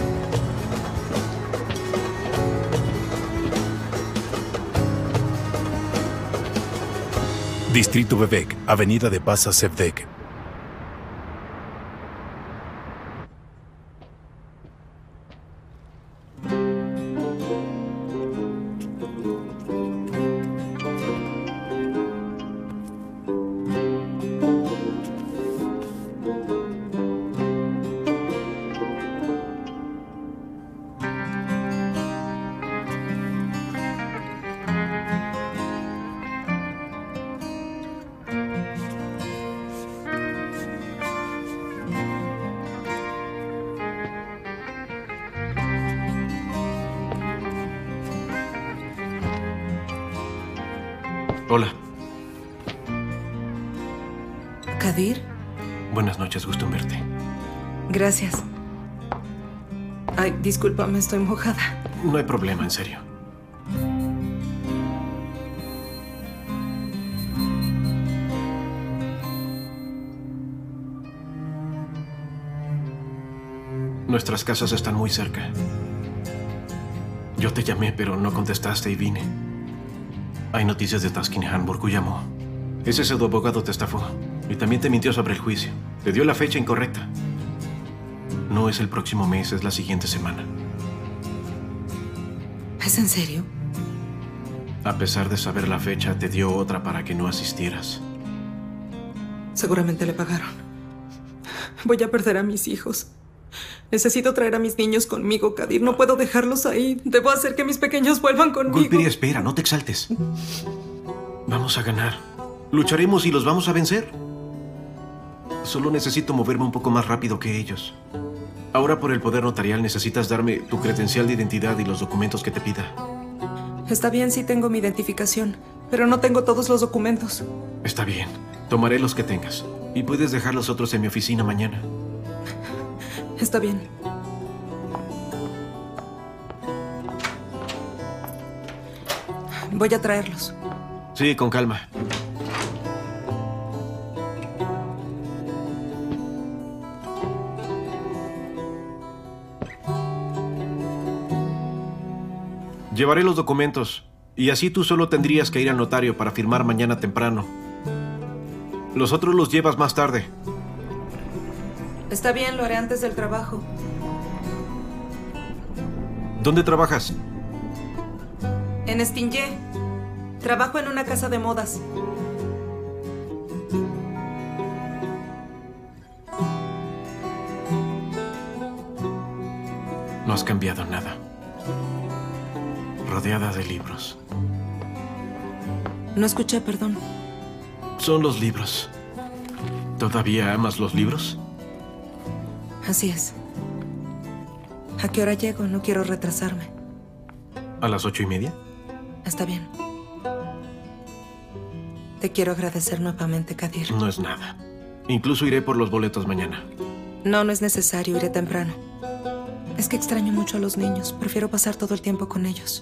Distrito Bebek, Avenida de Pasa Sevdek. Hola. ¿Kadir? Buenas noches, gusto en verte. Gracias. Ay, discúlpame, estoy mojada. No hay problema, en serio. Nuestras casas están muy cerca. Yo te llamé, pero no contestaste y vine. Hay noticias de Taskinhan. Burkú llamó. Ese pseudo abogado te estafó. Y también te mintió sobre el juicio. Te dio la fecha incorrecta. No es el próximo mes, es la siguiente semana. ¿Es en serio? A pesar de saber la fecha, te dio otra para que no asistieras. Seguramente le pagaron. Voy a perder a mis hijos. Necesito traer a mis niños conmigo, Kadir. No puedo dejarlos ahí. Debo hacer que mis pequeños vuelvan conmigo. Gulperi, espera, no te exaltes. Vamos a ganar. Lucharemos y los vamos a vencer. Solo necesito moverme un poco más rápido que ellos. Ahora, por el poder notarial, necesitas darme tu credencial de identidad y los documentos que te pida. Está bien si tengo mi identificación, pero no tengo todos los documentos. Está bien. Tomaré los que tengas. Y puedes dejar los otros en mi oficina mañana. Está bien. Voy a traerlos. Sí, con calma. Llevaré los documentos. Y así tú solo tendrías que ir al notario para firmar mañana temprano. Los otros los llevas más tarde. Está bien, lo haré antes del trabajo. ¿Dónde trabajas? En Stingé. Trabajo en una casa de modas. No has cambiado nada. Rodeada de libros. No escuché, perdón. Son los libros. ¿Todavía amas los libros? Así es. ¿A qué hora llego? No quiero retrasarme. ¿A las 8:30? Está bien. Te quiero agradecer nuevamente, Kadir. No es nada. Incluso iré por los boletos mañana. No, no es necesario. Iré temprano. Es que extraño mucho a los niños. Prefiero pasar todo el tiempo con ellos.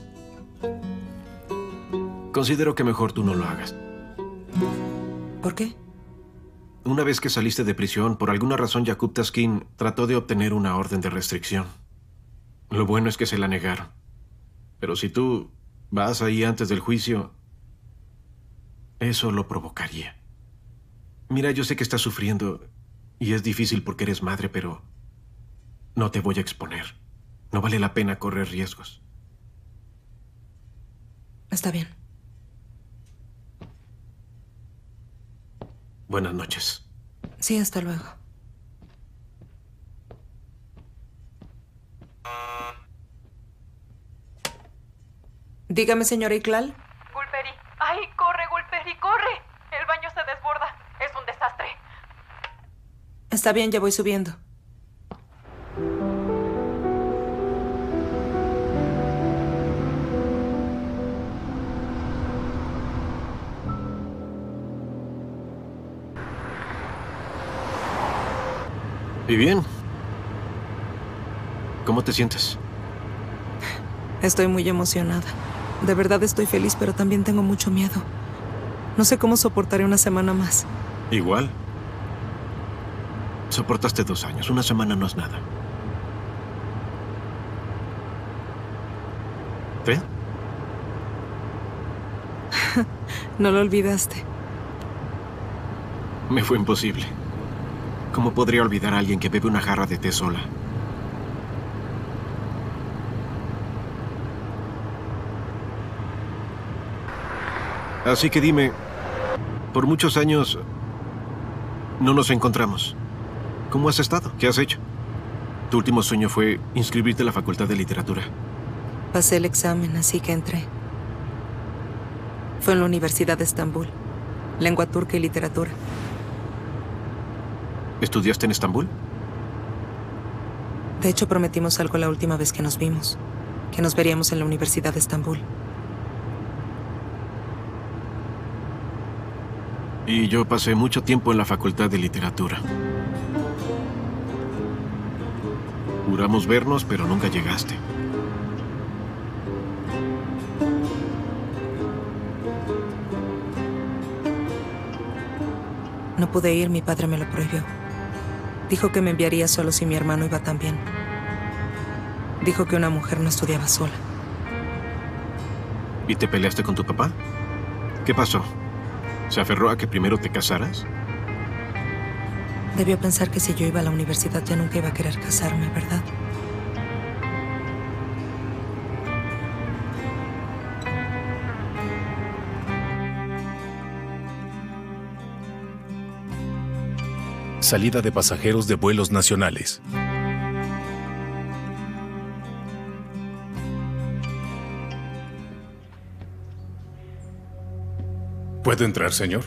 Considero que mejor tú no lo hagas. ¿Por qué? Una vez que saliste de prisión, por alguna razón Jakub Taskin trató de obtener una orden de restricción. Lo bueno es que se la negaron. Pero si tú vas ahí antes del juicio, eso lo provocaría. Mira, yo sé que estás sufriendo y es difícil porque eres madre, pero no te voy a exponer. No vale la pena correr riesgos. Está bien. Buenas noches. Sí, hasta luego. Dígame, señora Iqlal. Gulperi. ¡Ay, corre, Gulperi, corre! El baño se desborda. Es un desastre. Está bien, ya voy subiendo. ¿Y bien? ¿Cómo te sientes? Estoy muy emocionada. De verdad estoy feliz, pero también tengo mucho miedo. No sé cómo soportaré una semana más. Igual. Soportaste 2 años. Una semana no es nada. ¿Té? No lo olvidaste. Me fue imposible. ¿Cómo podría olvidar a alguien que bebe una jarra de té sola? Así que dime, por muchos años no nos encontramos. ¿Cómo has estado? ¿Qué has hecho? Tu último sueño fue inscribirte a la Facultad de Literatura. Pasé el examen, así que entré. Fue en la Universidad de Estambul. Lengua turca y literatura. ¿Estudiaste en Estambul? De hecho, prometimos algo la última vez que nos vimos. Que nos veríamos en la Universidad de Estambul. Y yo pasé mucho tiempo en la Facultad de Literatura. Juramos vernos, pero nunca llegaste. No pude ir, mi padre me lo prohibió. Dijo que me enviaría solo si mi hermano iba también. Dijo que una mujer no estudiaba sola. ¿Y te peleaste con tu papá? ¿Qué pasó? ¿Se aferró a que primero te casaras? Debió pensar que si yo iba a la universidad ya nunca iba a querer casarme, ¿verdad? Salida de pasajeros de vuelos nacionales. ¿Puedo entrar, señor?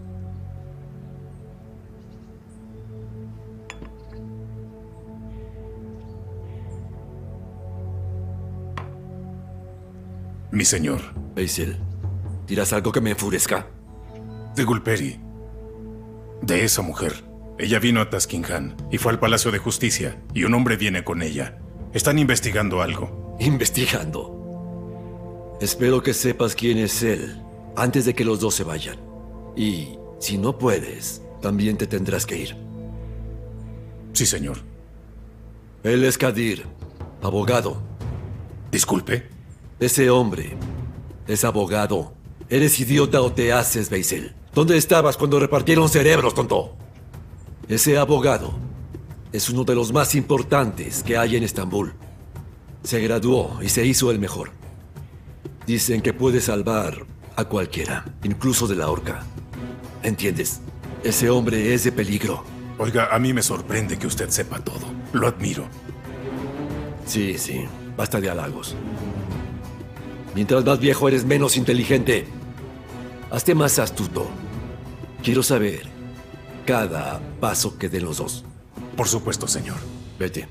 Mi señor. Basil, ¿dirás algo que me enfurezca? De Gulperi. De esa mujer. Ella vino a Taskinhan y fue al Palacio de Justicia, y un hombre viene con ella. Están investigando algo. ¿Investigando? Espero que sepas quién es él antes de que los dos se vayan. Y si no puedes, también te tendrás que ir. Sí, señor. Él es Kadir, abogado. Disculpe. Ese hombre es abogado ¿Eres idiota o te haces, Veysel? ¿Dónde estabas cuando repartieron cerebros, tonto? Ese abogado es uno de los más importantes que hay en Estambul. Se graduó y se hizo el mejor. Dicen que puede salvar a cualquiera, incluso de la horca. ¿Entiendes? Ese hombre es de peligro. Oiga, a mí me sorprende que usted sepa todo. Lo admiro. Sí, sí. Basta de halagos. Mientras más viejo eres, menos inteligente. Hazte más astuto. Quiero saber cada paso que den los dos. Por supuesto, señor. Vete.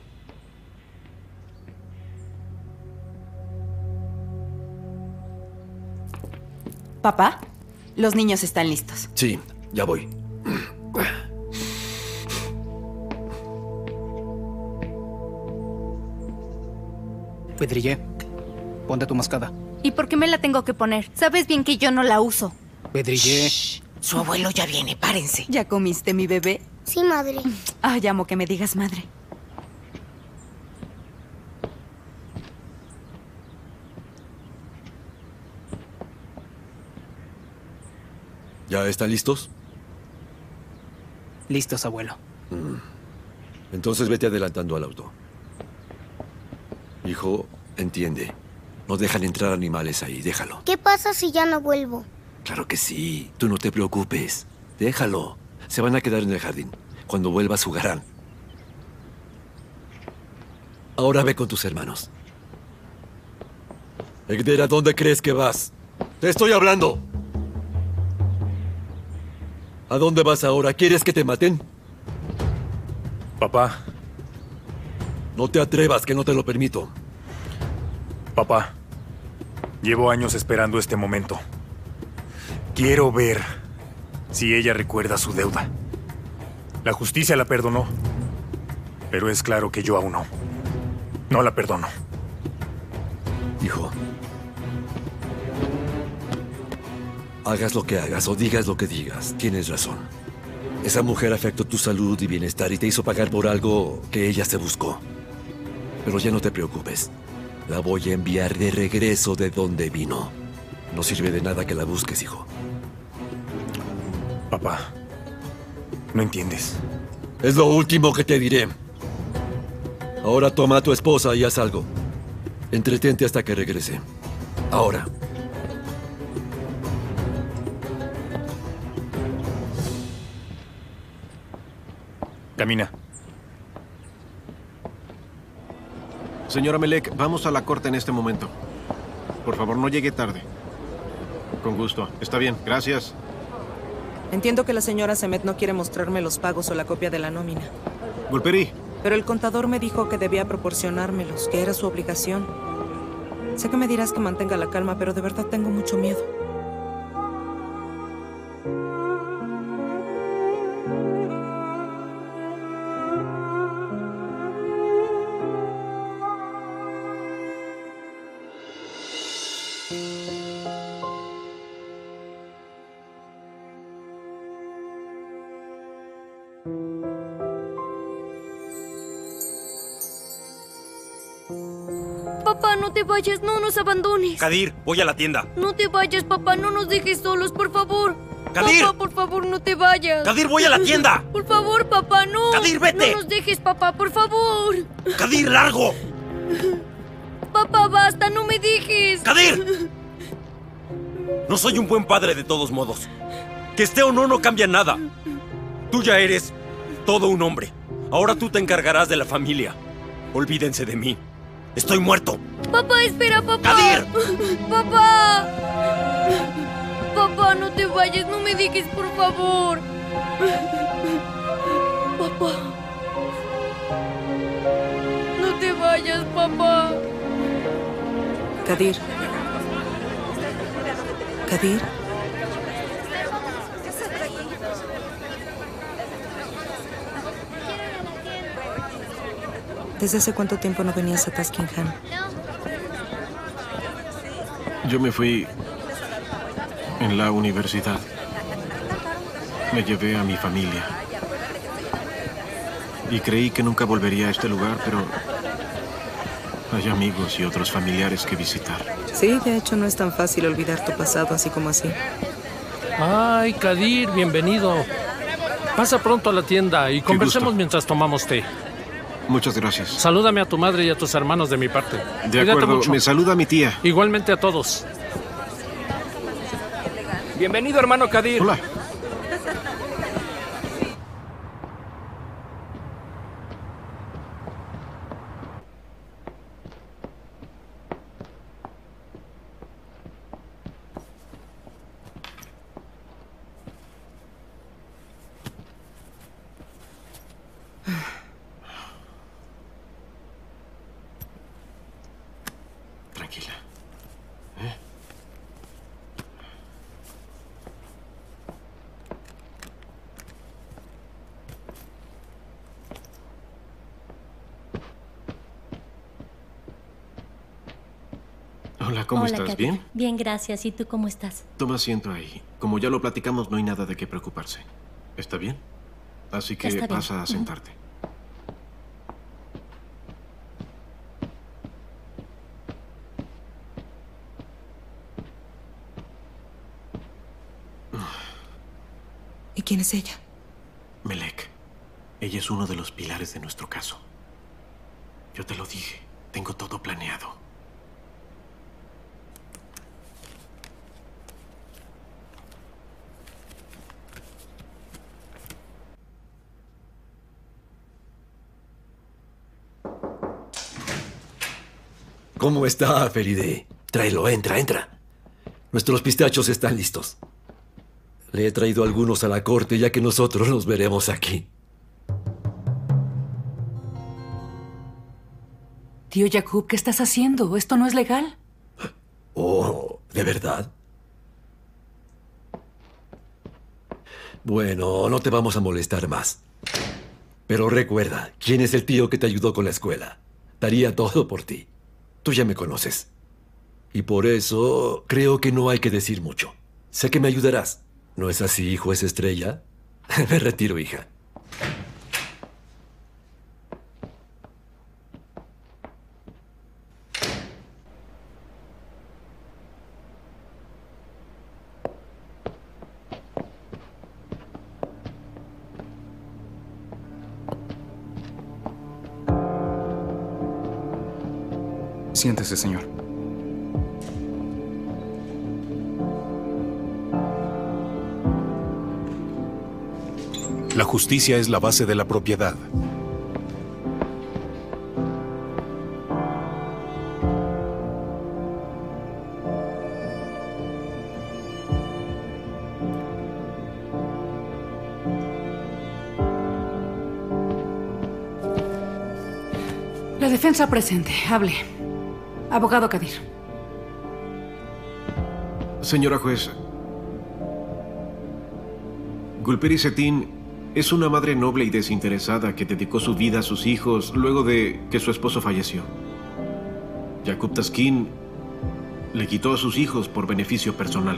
Papá, los niños están listos. Sí, ya voy. Pedrille, ponte tu mascada. ¿Y por qué me la tengo que poner? Sabes bien que yo no la uso. Pedrille. Su abuelo ya viene, párense. ¿Ya comiste, mi bebé? Sí, madre. Ay, amo que me digas madre. ¿Ya están listos? Listos, abuelo. Entonces vete adelantando al auto. Hijo, entiende. No dejan entrar animales ahí, déjalo. ¿Qué pasa si ya no vuelvo? Claro que sí, tú no te preocupes. Déjalo. Se van a quedar en el jardín. Cuando vuelvas jugarán. Ahora ve con tus hermanos. Egder, ¿a dónde crees que vas? ¡Te estoy hablando! ¿A dónde vas ahora? ¿Quieres que te maten? Papá. No te atrevas, que no te lo permito. Papá, llevo años esperando este momento. Quiero ver si ella recuerda su deuda. La justicia la perdonó, pero es claro que yo aún no. No la perdono. Hijo, hagas lo que hagas o digas lo que digas, tienes razón. Esa mujer afectó tu salud y bienestar y te hizo pagar por algo que ella se buscó. Pero ya no te preocupes. La voy a enviar de regreso de donde vino. No sirve de nada que la busques, hijo. Papá, no entiendes. Es lo último que te diré. Ahora toma a tu esposa y haz algo. Entretente hasta que regrese. Ahora. Camina. Señora Melek, vamos a la corte en este momento. Por favor, no llegue tarde. Con gusto. Está bien, gracias. Entiendo que la señora Semet no quiere mostrarme los pagos o la copia de la nómina. Gulperi. Pero el contador me dijo que debía proporcionármelos, que era su obligación. Sé que me dirás que mantenga la calma, pero de verdad tengo mucho miedo. Papá, no te vayas, no nos abandones. Kadir, voy a la tienda. No te vayas, papá, no nos dejes solos, por favor. ¡Kadir! Papá, por favor, no te vayas. ¡Kadir, voy a la tienda! Por favor, papá, no. ¡Kadir, vete! No nos dejes, papá, por favor. ¡Kadir, largo! Papá, basta, no me dejes. ¡Kadir! No soy un buen padre de todos modos. Que esté o no, no cambia nada. Tú ya eres todo un hombre. Ahora tú te encargarás de la familia. Olvídense de mí. Estoy muerto. Papá, espera, papá. ¡Kadir! Papá. Papá, no te vayas, no me dejes, por favor. Papá. No te vayas, papá. Kadir. Kadir. ¿Desde hace cuánto tiempo no venías a Tasking Han? Yo me fui en la universidad. Me llevé a mi familia. Y creí que nunca volvería a este lugar, pero Hay amigos y otros familiares que visitar. Sí, de hecho no es tan fácil olvidar tu pasado así como así. Ay, Kadir, bienvenido. Pasa pronto a la tienda y conversemos mientras tomamos té. Muchas gracias. Salúdame a tu madre y a tus hermanos de mi parte. De Cuídate acuerdo, mucho. me saluda mi tía. Igualmente a todos. Bienvenido, hermano Kadir. Hola. Tranquila. Hola, ¿cómo Hola, estás? Kadir. ¿Bien? Bien, gracias. ¿Y tú cómo estás? Toma asiento ahí. Como ya lo platicamos, no hay nada de qué preocuparse. ¿Está bien? Así que Está bien. pasa a sentarte. ¿Y quién es ella? Melek. Ella es uno de los pilares de nuestro caso. Yo te lo dije. Tengo todo planeado. ¿Cómo está, Feride? Tráelo, entra. Nuestros pistachos están listos. Le he traído algunos a la corte, ya que nosotros nos veremos aquí. Tío Jacob, ¿qué estás haciendo? ¿Esto no es legal? Oh, ¿de verdad? Bueno, no te vamos a molestar más. Pero recuerda, ¿quién es el tío que te ayudó con la escuela? Daría todo por ti. Tú ya me conoces. Y por eso creo que no hay que decir mucho. Sé que me ayudarás. ¿No es así, juez Estrella? Me retiro, hija. Siéntese, señor. La justicia es la base de la propiedad. La defensa presente. Hable. Abogado Kadir. Señora juez, Gulperi Setin es una madre noble y desinteresada que dedicó su vida a sus hijos luego de que su esposo falleció. Jacob Taskin le quitó a sus hijos por beneficio personal.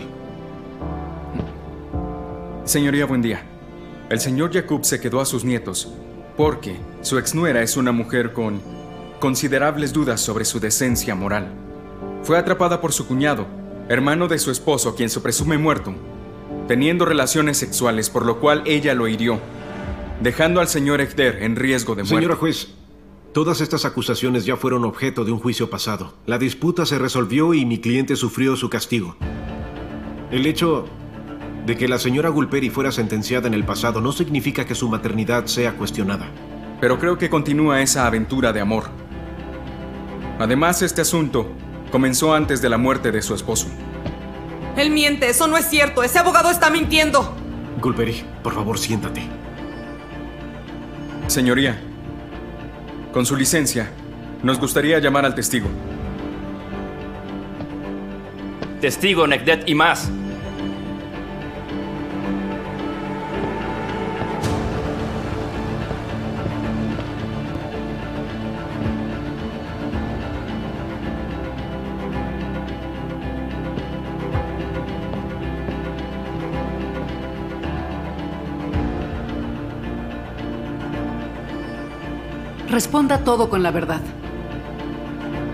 Señoría, buen día. El señor Jacob se quedó a sus nietos porque su exnuera es una mujer con considerables dudas sobre su decencia moral. Fue atrapada por su cuñado, hermano de su esposo, quien se presume muerto, teniendo relaciones sexuales, por lo cual ella lo hirió, dejando al señor Ekder en riesgo de muerte. Señora juez, todas estas acusaciones ya fueron objeto de un juicio pasado. La disputa se resolvió y mi cliente sufrió su castigo. El hecho de que la señora Gulperi fuera sentenciada en el pasado no significa que su maternidad sea cuestionada. Pero creo que continúa esa aventura de amor. Además, este asunto comenzó antes de la muerte de su esposo. Él miente, eso no es cierto. Ese abogado está mintiendo. Gulperi, por favor, siéntate. Señoría, con su licencia, nos gustaría llamar al testigo. Testigo, Nekdet y más. Responda todo con la verdad.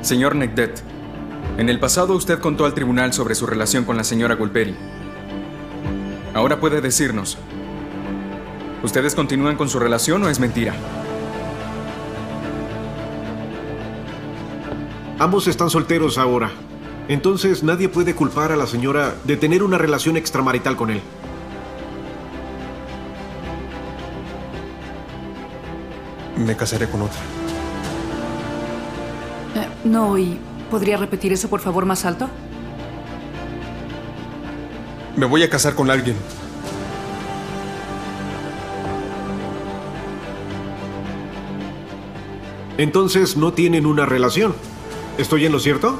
Señor Nekdet, en el pasado usted contó al tribunal sobre su relación con la señora Gulperi. Ahora puede decirnos, ¿ustedes continúan con su relación o es mentira? Ambos están solteros ahora. Entonces nadie puede culpar a la señora de tener una relación extramarital con él. Me casaré con otra. No, ¿y podría repetir eso por favor más alto? Me voy a casar con alguien. Entonces no tienen una relación. ¿Estoy en lo cierto?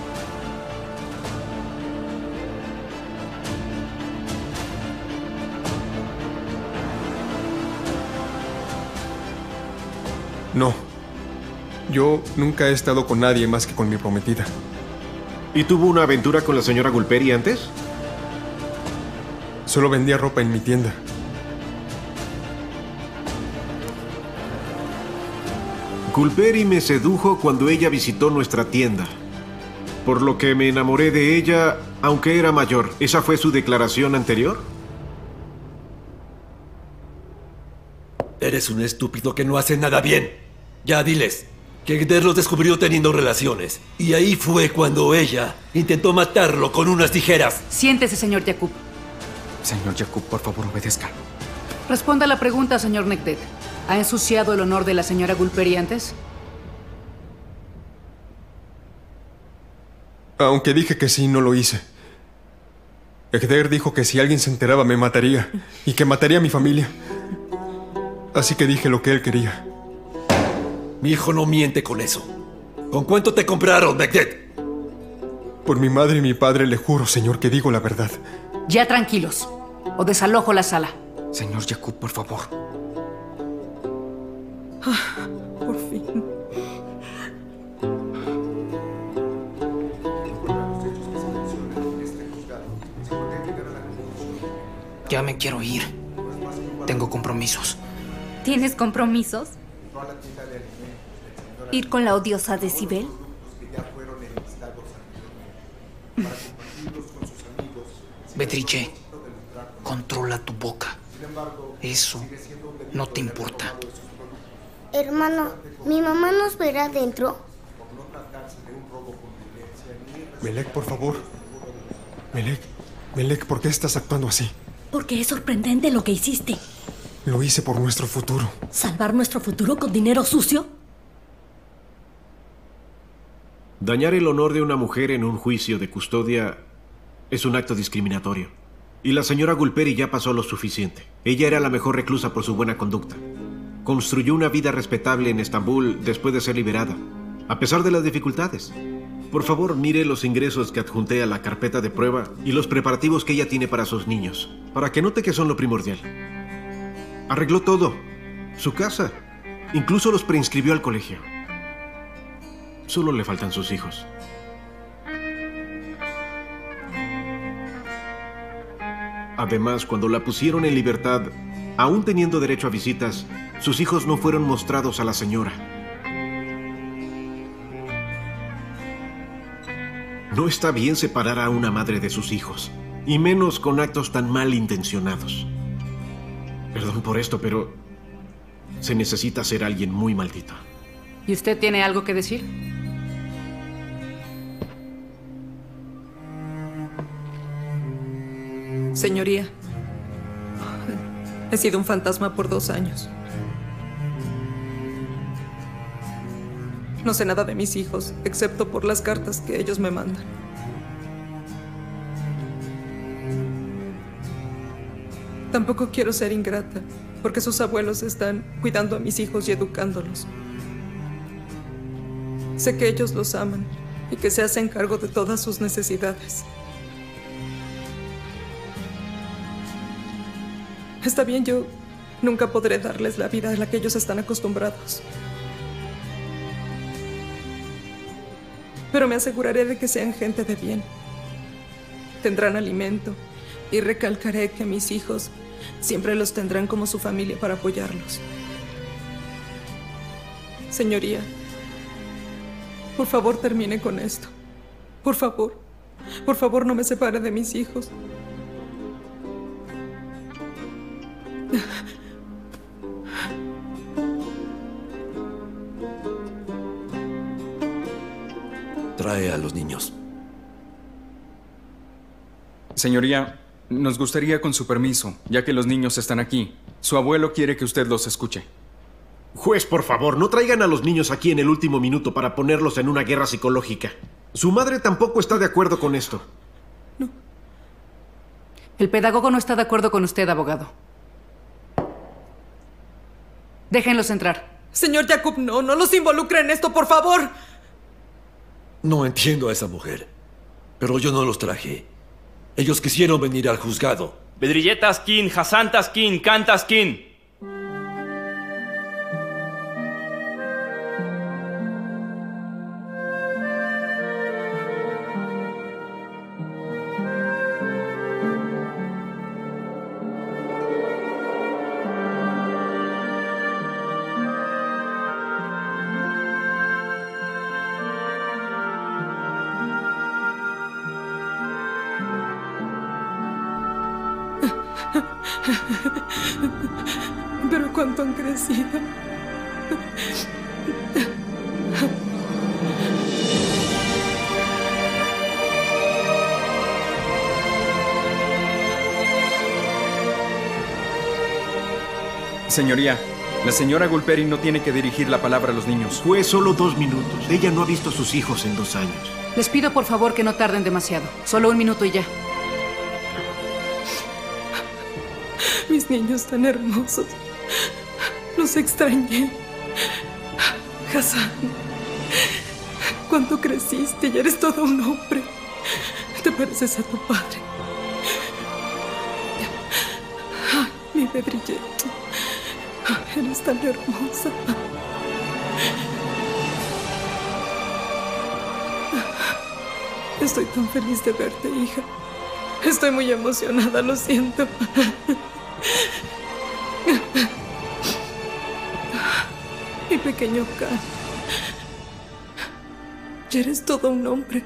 No. Yo nunca he estado con nadie más que con mi prometida. ¿Y tuvo una aventura con la señora Gulperi antes? Solo vendía ropa en mi tienda. Gulperi me sedujo cuando ella visitó nuestra tienda. Por lo que me enamoré de ella, aunque era mayor. ¿Esa fue su declaración anterior? Eres un estúpido que no hace nada bien. Ya diles que Gder los descubrió teniendo relaciones. Y ahí fue cuando ella intentó matarlo con unas tijeras. Siéntese, señor Jakub. Señor Jakub, por favor, obedezca. Responda a la pregunta, señor Nekdet. ¿Ha ensuciado el honor de la señora Gulperi antes? Aunque dije que sí, no lo hice. Gder dijo que si alguien se enteraba me mataría y que mataría a mi familia. Así que dije lo que él quería. Mi hijo no miente con eso. ¿Con cuánto te compraron, Nekdet? Por mi madre y mi padre le juro, señor, que digo la verdad. Ya tranquilos, o desalojo la sala. Señor Jakub, por favor. Por fin. Ya me quiero ir. Tengo compromisos. ¿Tienes compromisos? ¿Ir con la odiosa de Cibel? Beatrice, controla tu boca. Eso no te importa. Hermano, ¿mi mamá nos verá adentro? Melek, por favor. Melek, ¿por qué estás actuando así? Porque es sorprendente lo que hiciste. Lo hice por nuestro futuro. ¿Salvar nuestro futuro con dinero sucio? Dañar el honor de una mujer en un juicio de custodia es un acto discriminatorio. Y la señora Gulperi ya pasó lo suficiente. Ella era la mejor reclusa por su buena conducta. Construyó una vida respetable en Estambul después de ser liberada, a pesar de las dificultades. Por favor, mire los ingresos que adjunté a la carpeta de prueba y los preparativos que ella tiene para sus niños, para que note que son lo primordial. Arregló todo. Su casa. Incluso los preinscribió al colegio. Solo le faltan sus hijos. Además, cuando la pusieron en libertad, aún teniendo derecho a visitas, sus hijos no fueron mostrados a la señora. No está bien separar a una madre de sus hijos, y menos con actos tan malintencionados. Perdón por esto, pero se necesita ser alguien muy maldito. ¿Y usted tiene algo que decir? Señoría, he sido un fantasma por 2 años. No sé nada de mis hijos, excepto por las cartas que ellos me mandan. Tampoco quiero ser ingrata, porque sus abuelos están cuidando a mis hijos y educándolos. Sé que ellos los aman y que se hacen cargo de todas sus necesidades. Está bien, yo nunca podré darles la vida a la que ellos están acostumbrados. Pero me aseguraré de que sean gente de bien. Tendrán alimento y recalcaré que mis hijos siempre los tendrán como su familia para apoyarlos. Señoría, Por favor, termine con esto. Por favor. Por favor, no me separe de mis hijos. Trae a los niños. Señoría, nos gustaría con su permiso, ya que los niños están aquí. Su abuelo quiere que usted los escuche. Juez, por favor, no traigan a los niños aquí en el último minuto para ponerlos en una guerra psicológica. Su madre tampoco está de acuerdo con esto. No. El pedagogo no está de acuerdo con usted, abogado. Déjenlos entrar. Señor Jacob, no los involucre en esto, por favor. No entiendo a esa mujer, pero yo no los traje. Ellos quisieron venir al juzgado. Bedrillet Taskin, Hassan Taskin, Khan Taskin. Pero cuánto han crecido. Señoría, la señora Gulperi no tiene que dirigir la palabra a los niños. Fue solo 2 minutos. Ella no ha visto a sus hijos en 2 años. Les pido por favor que no tarden demasiado. Solo 1 minuto y ya. Mis niños tan hermosos. Los extrañé. Hassan, cuánto creciste, ya eres todo un hombre. Te pareces a tu padre. Ay, mi Bedrillet. Eres tan hermosa. Estoy tan feliz de verte, hija. Estoy muy emocionada, lo siento. Mi pequeño Khan. Ya eres todo un hombre.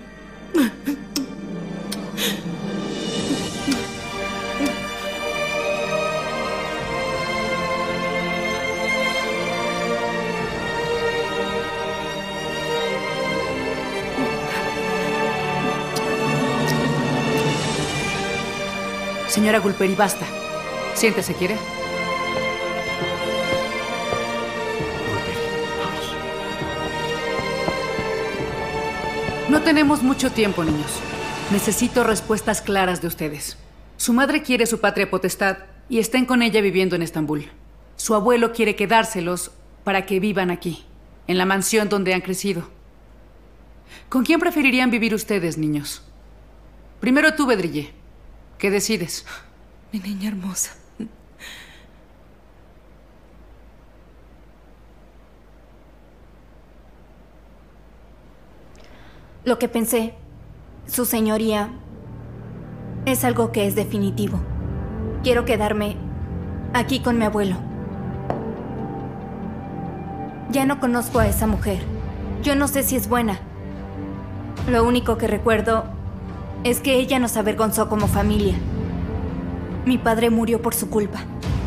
Señora Gulperi, basta. Siéntese, ¿quiere? No tenemos mucho tiempo, niños. Necesito respuestas claras de ustedes. Su madre quiere su patria potestad y estén con ella viviendo en Estambul. Su abuelo quiere quedárselos para que vivan aquí, en la mansión donde han crecido. ¿Con quién preferirían vivir ustedes, niños? Primero tú, Bedrillet. ¿Qué decides? Mi niña hermosa. Lo que pensé, su señoría, es algo que es definitivo. Quiero quedarme aquí con mi abuelo. Ya no conozco a esa mujer. Yo no sé si es buena. Lo único que recuerdo es que ella nos avergonzó como familia. Mi padre murió por su culpa.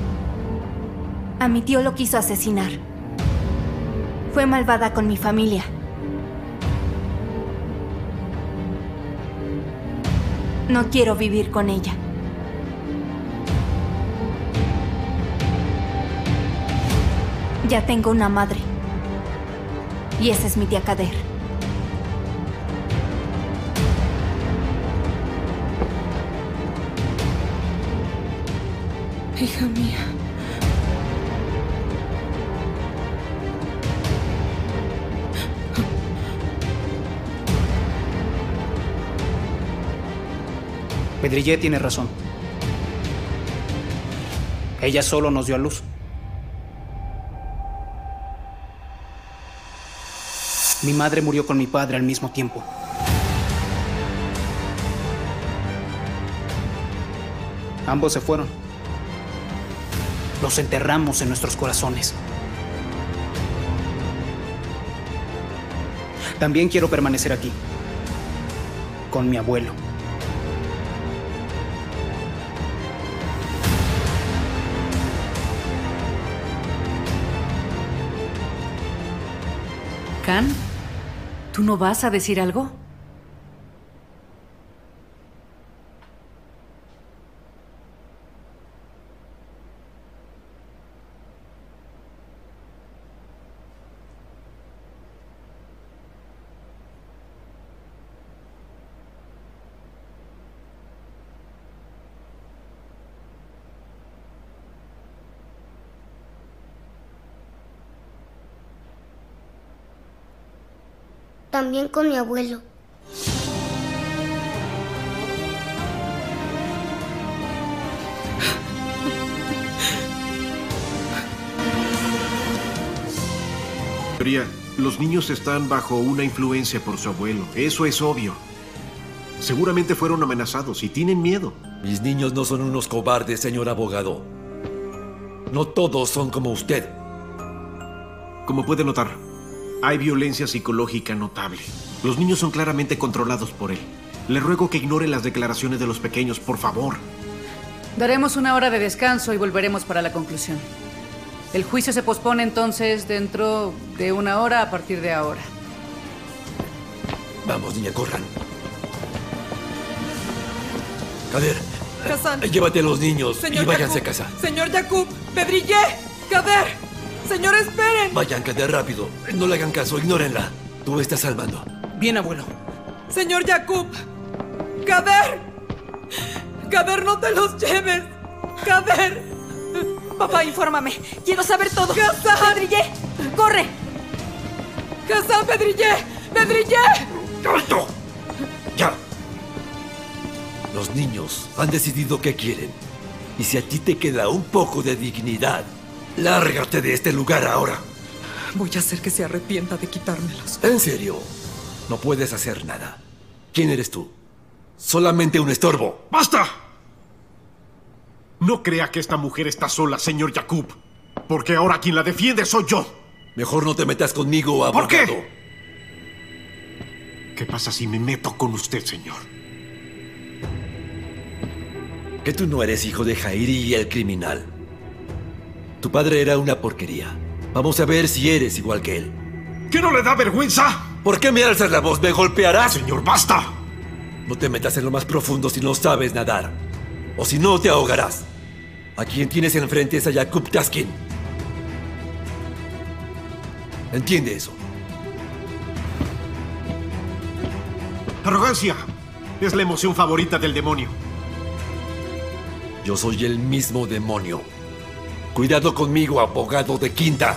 A mi tío lo quiso asesinar. Fue malvada con mi familia. No quiero vivir con ella. Ya tengo una madre. Y esa es mi tía Kader. Hija mía. Bedrillet tiene razón. Ella solo nos dio a luz. Mi madre murió con mi padre al mismo tiempo. Ambos se fueron. Los enterramos en nuestros corazones. También quiero permanecer aquí. Con mi abuelo. Khan, ¿tú no vas a decir algo? También con mi abuelo. Los niños están bajo una influencia por su abuelo. Eso es obvio. Seguramente fueron amenazados y tienen miedo. Mis niños no son unos cobardes, señor abogado. No todos son como usted. Como puede notar, hay violencia psicológica notable. Los niños son claramente controlados por él. Le ruego que ignore las declaraciones de los pequeños, por favor. Daremos una hora de descanso y volveremos para la conclusión. El juicio se pospone entonces dentro de una hora a partir de ahora. Vamos, niña, corran. Kader, Hassan. Llévate a los niños Señor y váyanse a Yaqub. casa. Señor Yaqub, Pedrillé, Kader. Señor, esperen. Vayan, Kader, rápido. No le hagan caso, ignórenla. Tú estás al mando. Bien, abuelo. Señor Yaqub. Kader. Kader, no te los lleves. Kader. Papá, infórmame. Quiero saber todo. Hassan. Pedrillé, corre. Hassan, Pedrillé. Pedrillé. ¡Alto! ¡Ya! Los niños han decidido qué quieren. Y si a ti te queda un poco de dignidad, lárgate de este lugar ahora. Voy a hacer que se arrepienta de quitármelos. ¿En serio? No puedes hacer nada. ¿Quién eres tú? Solamente un estorbo. ¡Basta! No crea que esta mujer está sola, señor Yaqub. Porque ahora quien la defiende soy yo. Mejor no te metas conmigo, abogado. ¿Por qué? ¿Qué pasa si me meto con usted, señor? Que tú no eres hijo de Jairi, el criminal. Tu padre era una porquería. Vamos a ver si eres igual que él. ¿Qué no le da vergüenza? ¿Por qué me alzas la voz? ¿Me golpearás? Señor, basta. No te metas en lo más profundo si no sabes nadar. O si no, te ahogarás. A quien tienes enfrente es a Yaqub Taskin. ¿Entiende eso? Arrogancia. Es la emoción favorita del demonio. Yo soy el mismo demonio. Cuidado conmigo, abogado de quinta.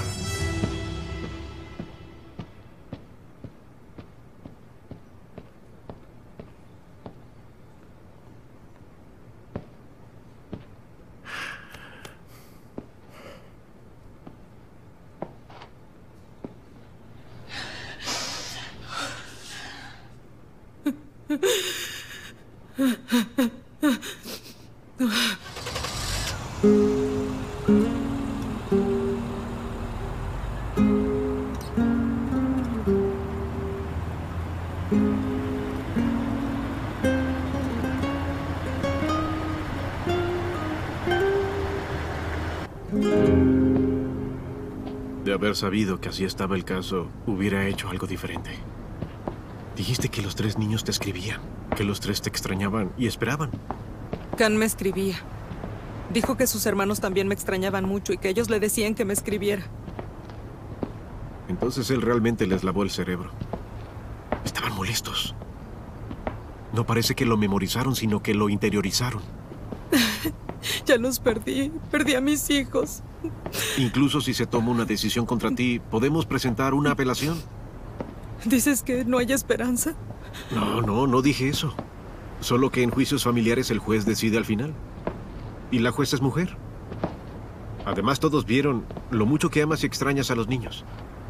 De haber sabido que así estaba el caso, hubiera hecho algo diferente. Dijiste que los 3 niños te escribían, que los 3 te extrañaban y esperaban. Khan me escribía. Dijo que sus hermanos también me extrañaban mucho y que ellos le decían que me escribiera. Entonces él realmente les lavó el cerebro. Estaban molestos. No parece que lo memorizaron, sino que lo interiorizaron. Ya los perdí. Perdí a mis hijos. Incluso si se toma una decisión contra ti, ¿podemos presentar una apelación? ¿Dices que no hay esperanza? No dije eso. Solo que en juicios familiares el juez decide al final. Y la jueza es mujer. Además, todos vieron lo mucho que amas y extrañas a los niños.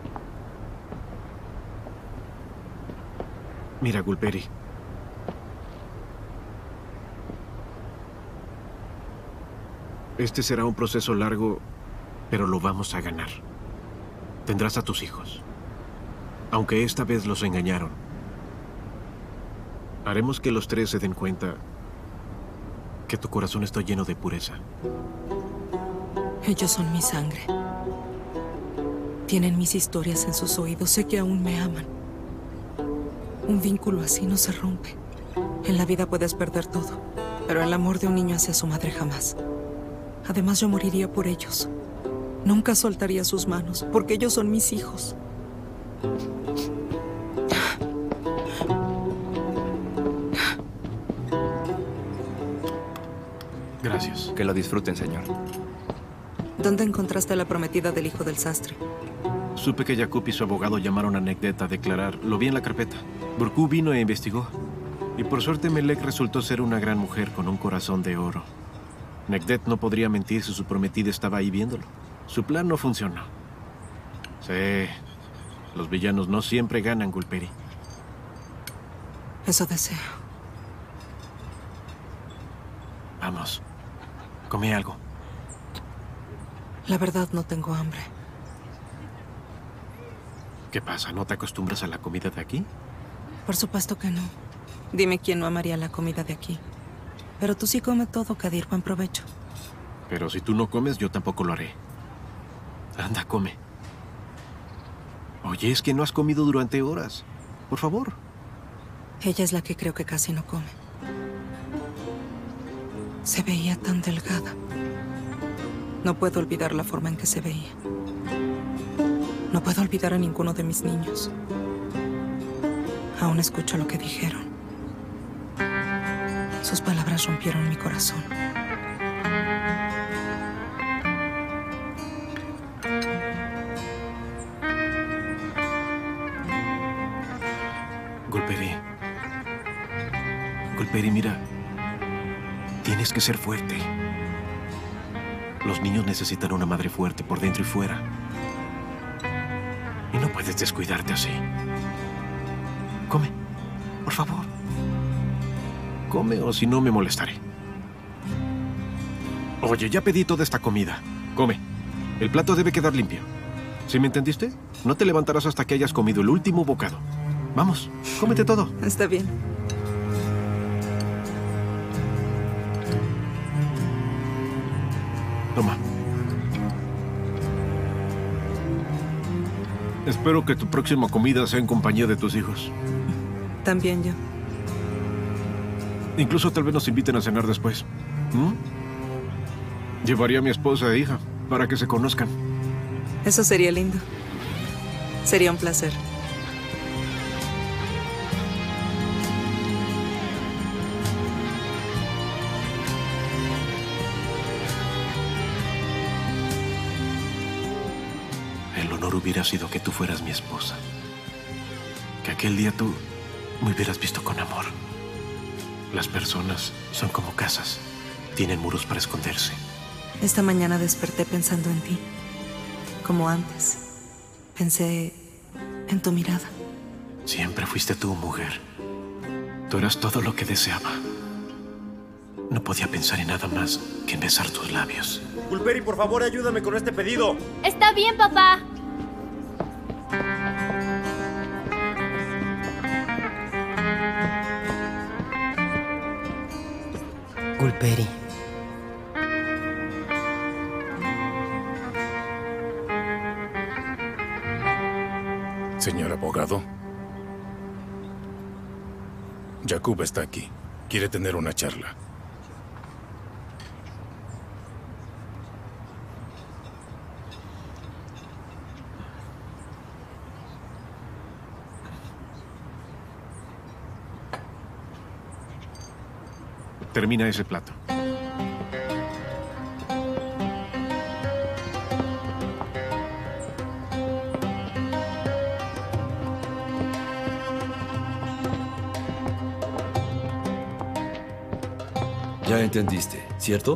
Mira, Gulperi. Este será un proceso largo, pero lo vamos a ganar. Tendrás a tus hijos. Aunque esta vez los engañaron, haremos que los tres se den cuenta que tu corazón está lleno de pureza. Ellos son mi sangre. Tienen mis historias en sus oídos. Sé que aún me aman. Un vínculo así no se rompe. En la vida puedes perder todo, pero el amor de un niño hacia su madre jamás. Además, yo moriría por ellos. Nunca soltaría sus manos, porque ellos son mis hijos. Gracias. Que lo disfruten, señor. ¿Dónde encontraste a la prometida del hijo del sastre? Supe que Jakub y su abogado llamaron a Negdet a declarar. Lo vi en la carpeta. Burku vino e investigó. Y por suerte Melek resultó ser una gran mujer con un corazón de oro. Negdet no podría mentir si su prometida estaba ahí viéndolo. Su plan no funcionó. Sí, los villanos no siempre ganan, Gulperi. Eso deseo. Vamos, come algo. La verdad, no tengo hambre. ¿Qué pasa? ¿No te acostumbras a la comida de aquí? Por supuesto que no. Dime quién no amaría la comida de aquí. Pero tú sí come todo, Kadir. Buen provecho. Pero si tú no comes, yo tampoco lo haré. Anda, come. Oye, es que no has comido durante horas. Por favor. Ella es la que creo que casi no come. Se veía tan delgada. No puedo olvidar la forma en que se veía. No puedo olvidar a ninguno de mis niños. Aún escucho lo que dijeron. Sus palabras rompieron mi corazón. Gulperi. Gulperi, mira. Tienes que ser fuerte. Los niños necesitan una madre fuerte por dentro y fuera. Y no puedes descuidarte así. Come, por favor. Come o si no me molestaré. Oye, ya pedí toda esta comida. Come. El plato debe quedar limpio. ¿Sí me entendiste? No te levantarás hasta que hayas comido el último bocado. Vamos, cómete todo. Está bien. Toma. Espero que tu próxima comida sea en compañía de tus hijos. También yo. Incluso tal vez nos inviten a cenar después. ¿Mm? Llevaría a mi esposa e hija para que se conozcan. Eso sería lindo. Sería un placer. El honor hubiera sido que tú fueras mi esposa. Que aquel día tú me hubieras visto con amor. Las personas son como casas. Tienen muros para esconderse. Esta mañana desperté pensando en ti. Como antes. Pensé en tu mirada. Siempre fuiste tú, mujer. Tú eras todo lo que deseaba. No podía pensar en nada más que en besar tus labios. Gulperi, por favor, ayúdame con este pedido. Está bien, papá. Gulperi. Señor abogado. Jakub está aquí. Quiere tener una charla. Termina ese plato. Ya entendiste, ¿cierto?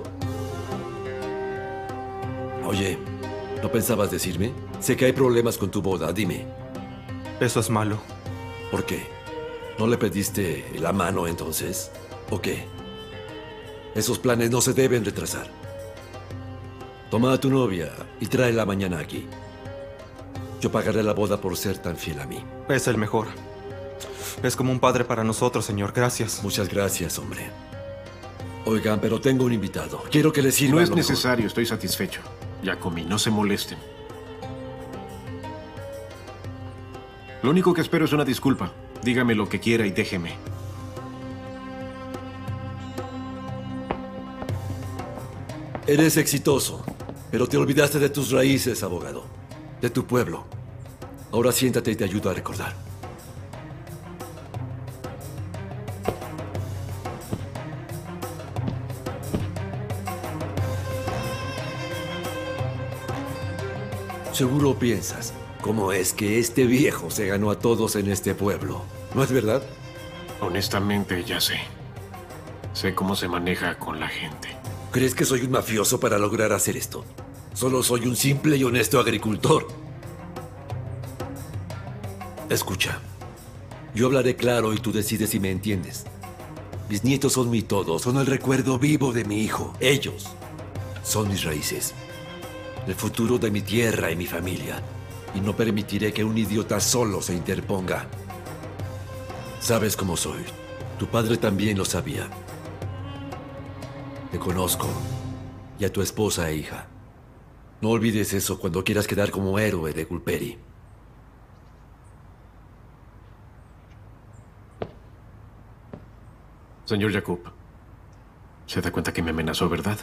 Oye, ¿no pensabas decirme? Sé que hay problemas con tu boda, dime. Eso es malo. ¿Por qué? ¿No le pediste la mano entonces? ¿O qué? Esos planes no se deben retrasar. Toma a tu novia y tráela mañana aquí. Yo pagaré la boda por ser tan fiel a mí. Es el mejor. Es como un padre para nosotros, señor. Gracias. Muchas gracias, hombre. Oigan, pero tengo un invitado. Quiero que le sirva. No es lo mejor. necesario, estoy satisfecho. Ya comí, no se molesten. Lo único que espero es una disculpa. Dígame lo que quiera y déjeme. Eres exitoso, pero te olvidaste de tus raíces, abogado. De tu pueblo. Ahora siéntate y te ayudo a recordar. Seguro piensas, ¿cómo es que este viejo se ganó a todos en este pueblo? ¿No es verdad? Honestamente, ya sé. Sé cómo se maneja con la gente. ¿Crees que soy un mafioso para lograr hacer esto? Solo soy un simple y honesto agricultor. Escucha, yo hablaré claro y tú decides si me entiendes. Mis nietos son mi todo, son el recuerdo vivo de mi hijo. Ellos son mis raíces, el futuro de mi tierra y mi familia. Y no permitiré que un idiota solo se interponga. Sabes cómo soy. Tu padre también lo sabía. Te conozco. Y a tu esposa e hija. No olvides eso cuando quieras quedar como héroe de Gulperi. Señor Jakub, se da cuenta que me amenazó, ¿verdad?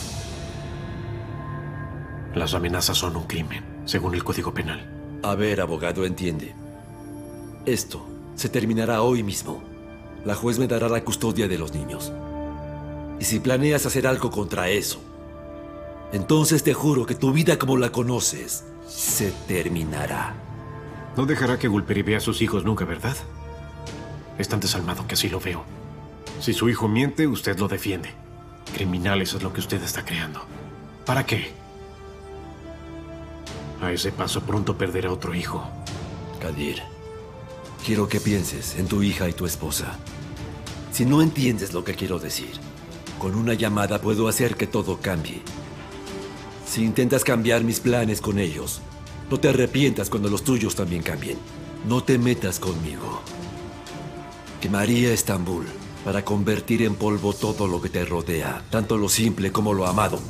Las amenazas son un crimen, según el Código Penal. A ver, abogado, entiende. Esto se terminará hoy mismo. La juez me dará la custodia de los niños. Y si planeas hacer algo contra eso, entonces te juro que tu vida como la conoces se terminará. No dejará que Gulperi vea a sus hijos nunca, ¿verdad? Es tan desalmado que así lo veo. Si su hijo miente, usted lo defiende. Criminales es lo que usted está creando. ¿Para qué? A ese paso pronto perderá otro hijo. Kadir, quiero que pienses en tu hija y tu esposa. Si no entiendes lo que quiero decir, con una llamada puedo hacer que todo cambie. Si intentas cambiar mis planes con ellos, no te arrepientas cuando los tuyos también cambien. No te metas conmigo. Quemaría Estambul para convertir en polvo todo lo que te rodea, tanto lo simple como lo amado.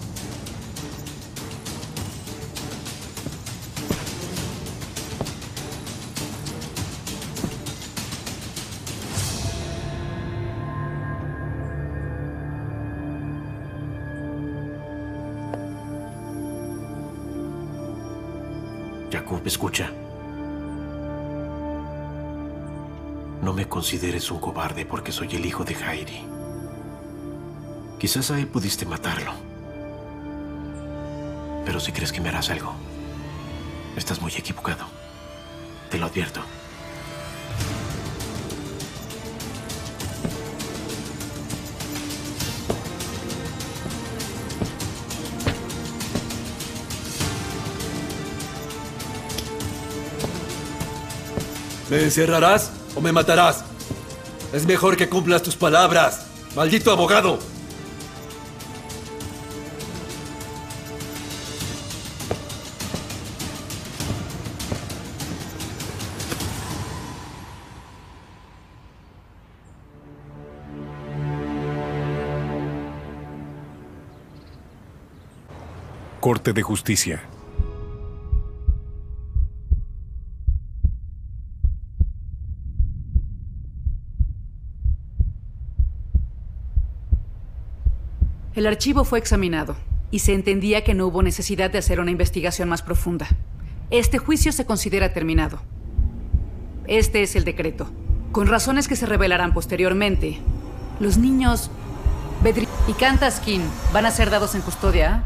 Jakub, escucha. No me consideres un cobarde porque soy el hijo de Jairi. Quizás a él pudiste matarlo. Pero si crees que me harás algo, estás muy equivocado. Te lo advierto. ¿Me encerrarás o me matarás? Es mejor que cumplas tus palabras, maldito abogado. Corte de Justicia. El archivo fue examinado y se entendía que no hubo necesidad de hacer una investigación más profunda. Este juicio se considera terminado. Este es el decreto. Con razones que se revelarán posteriormente, los niños Bedri y Kantaskin van a ser dados en custodia.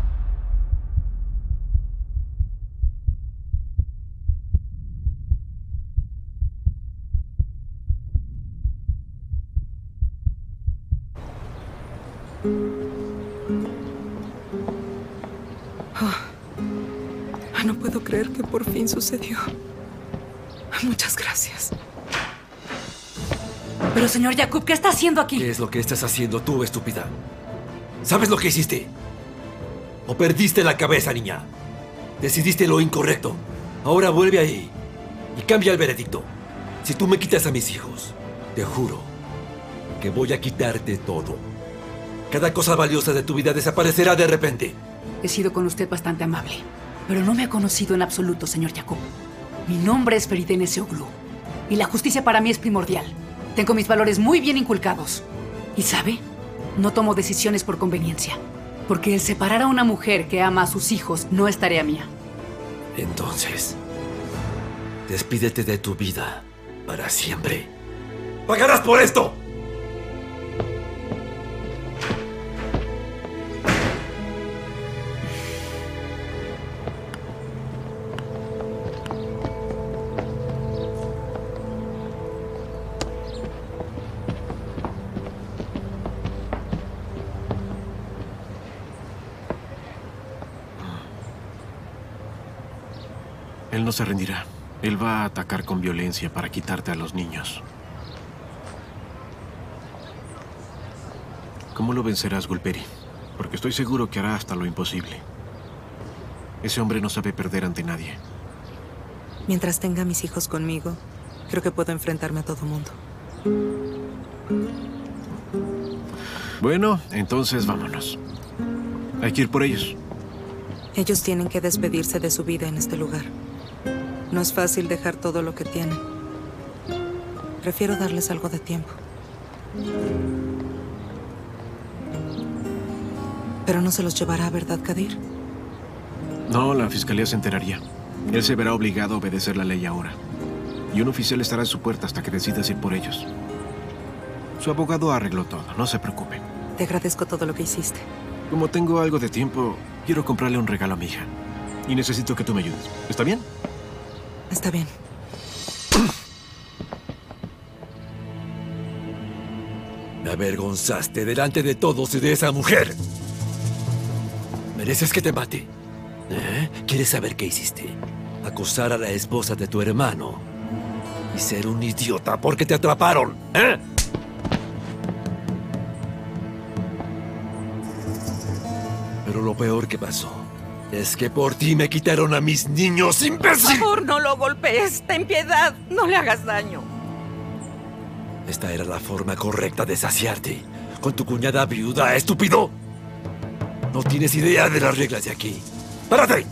No puedo creer que por fin sucedió. Muchas gracias. Pero, señor Jakub, ¿qué está haciendo aquí? ¿Qué es lo que estás haciendo tú, estúpida? ¿Sabes lo que hiciste? ¿O perdiste la cabeza, niña? Decidiste lo incorrecto. Ahora vuelve ahí y cambia el veredicto. Si tú me quitas a mis hijos, te juro que voy a quitarte todo. Cada cosa valiosa de tu vida desaparecerá de repente. He sido con usted bastante amable, pero no me ha conocido en absoluto, señor Jacob. Mi nombre es Feridene Seoglu, y la justicia para mí es primordial. Tengo mis valores muy bien inculcados. Y ¿sabe? No tomo decisiones por conveniencia, porque el separar a una mujer que ama a sus hijos no es tarea mía. Entonces, despídete de tu vida para siempre. ¡Pagarás por esto! Él no se rendirá. Él va a atacar con violencia para quitarte a los niños. ¿Cómo lo vencerás, Gulperi? Porque estoy seguro que hará hasta lo imposible. Ese hombre no sabe perder ante nadie. Mientras tenga a mis hijos conmigo, creo que puedo enfrentarme a todo mundo. Bueno, entonces vámonos. Hay que ir por ellos. Ellos tienen que despedirse de su vida en este lugar. No es fácil dejar todo lo que tienen. Prefiero darles algo de tiempo. Pero no se los llevará, ¿verdad, Kadir? No, la fiscalía se enteraría. Él se verá obligado a obedecer la ley ahora. Y un oficial estará en su puerta hasta que decidas ir por ellos. Su abogado arregló todo, no se preocupe. Te agradezco todo lo que hiciste. Como tengo algo de tiempo, quiero comprarle un regalo a mi hija. Y necesito que tú me ayudes. ¿Está bien? Está bien. Me avergonzaste delante de todos y de esa mujer. ¿Mereces que te mate? ¿Quieres saber qué hiciste? Acosar a la esposa de tu hermano y ser un idiota porque te atraparon, ¿eh? Pero lo peor que pasó es que por ti me quitaron a mis niños, imbécil. Por favor, no lo golpees. Ten piedad. No le hagas daño. Esta era la forma correcta de saciarte. Con tu cuñada viuda, estúpido. No tienes idea de las reglas de aquí. ¡Párate!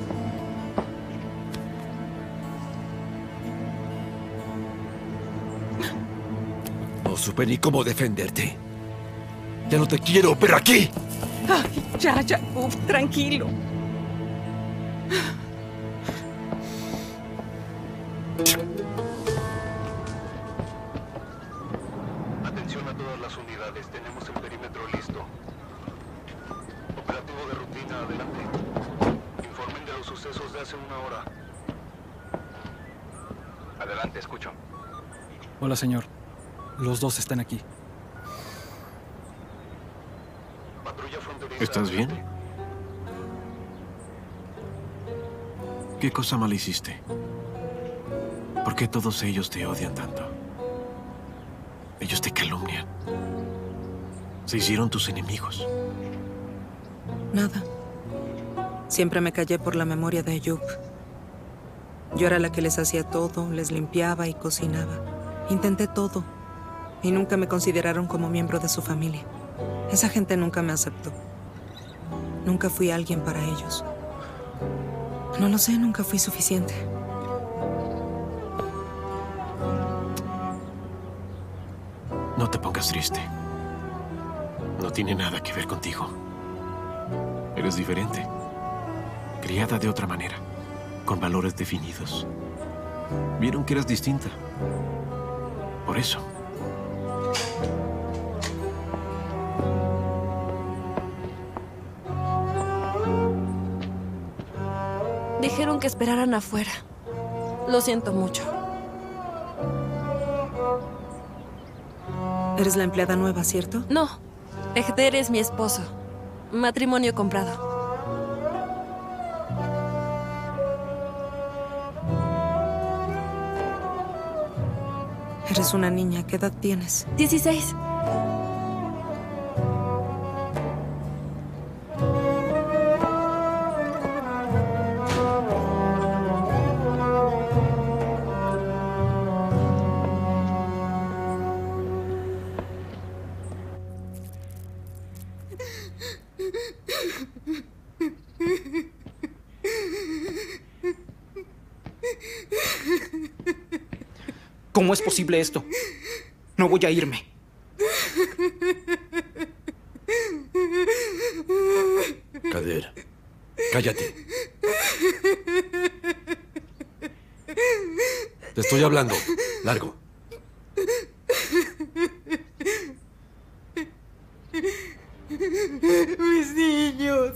No supe ni cómo defenderte. Ya no te quiero, pero aquí. Ay, ya, Jacob, tranquilo. Atención a todas las unidades, tenemos el perímetro listo. Operativo de rutina, adelante. Informen de los sucesos de hace una hora. Adelante, escucho. Hola, señor. Los dos están aquí. ¿Estás bien? ¿Qué cosa mala hiciste? ¿Por qué todos ellos te odian tanto? Ellos te calumnian. Se hicieron tus enemigos. Nada. Siempre me callé por la memoria de Ayub. Yo era la que les hacía todo, les limpiaba y cocinaba. Intenté todo. Y nunca me consideraron como miembro de su familia. Esa gente nunca me aceptó. Nunca fui alguien para ellos. No lo sé, nunca fui suficiente. No te pongas triste. No tiene nada que ver contigo. Eres diferente. Criada de otra manera, con valores definidos. Vieron que eras distinta. Por eso. Dijeron que esperaran afuera. Lo siento mucho. Eres la empleada nueva, ¿cierto? No. Ejder es mi esposo. Matrimonio comprado. Eres una niña. ¿Qué edad tienes? 16. ¿Cómo es posible esto? No voy a irme. Kader, cállate. Te estoy hablando. Largo. Mis niños.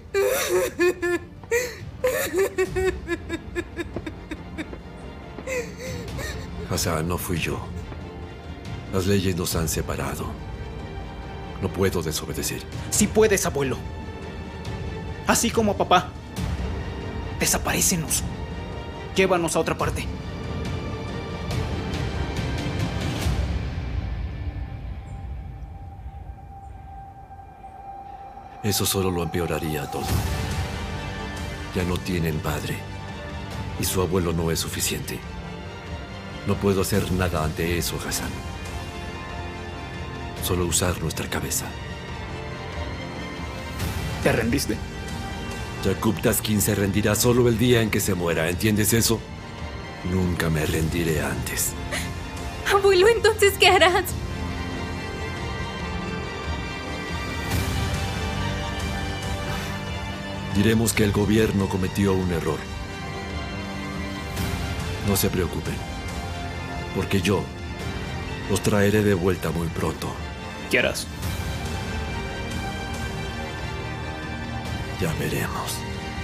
Hassan, no fui yo. Las leyes nos han separado. No puedo desobedecer. Sí puedes, abuelo. Así como papá. Desaparécenos. Llévanos a otra parte. Eso solo lo empeoraría todo. Ya no tienen padre. Y su abuelo no es suficiente. No puedo hacer nada ante eso, Hassan. Solo usar nuestra cabeza. ¿Te rendiste? Yaqub Taskin se rendirá solo el día en que se muera. ¿Entiendes eso? Nunca me rendiré antes. Abuelo, ¿entonces qué harás? Diremos que el gobierno cometió un error. No se preocupen, porque yo los traeré de vuelta muy pronto. ¿Qué harás? Ya veremos.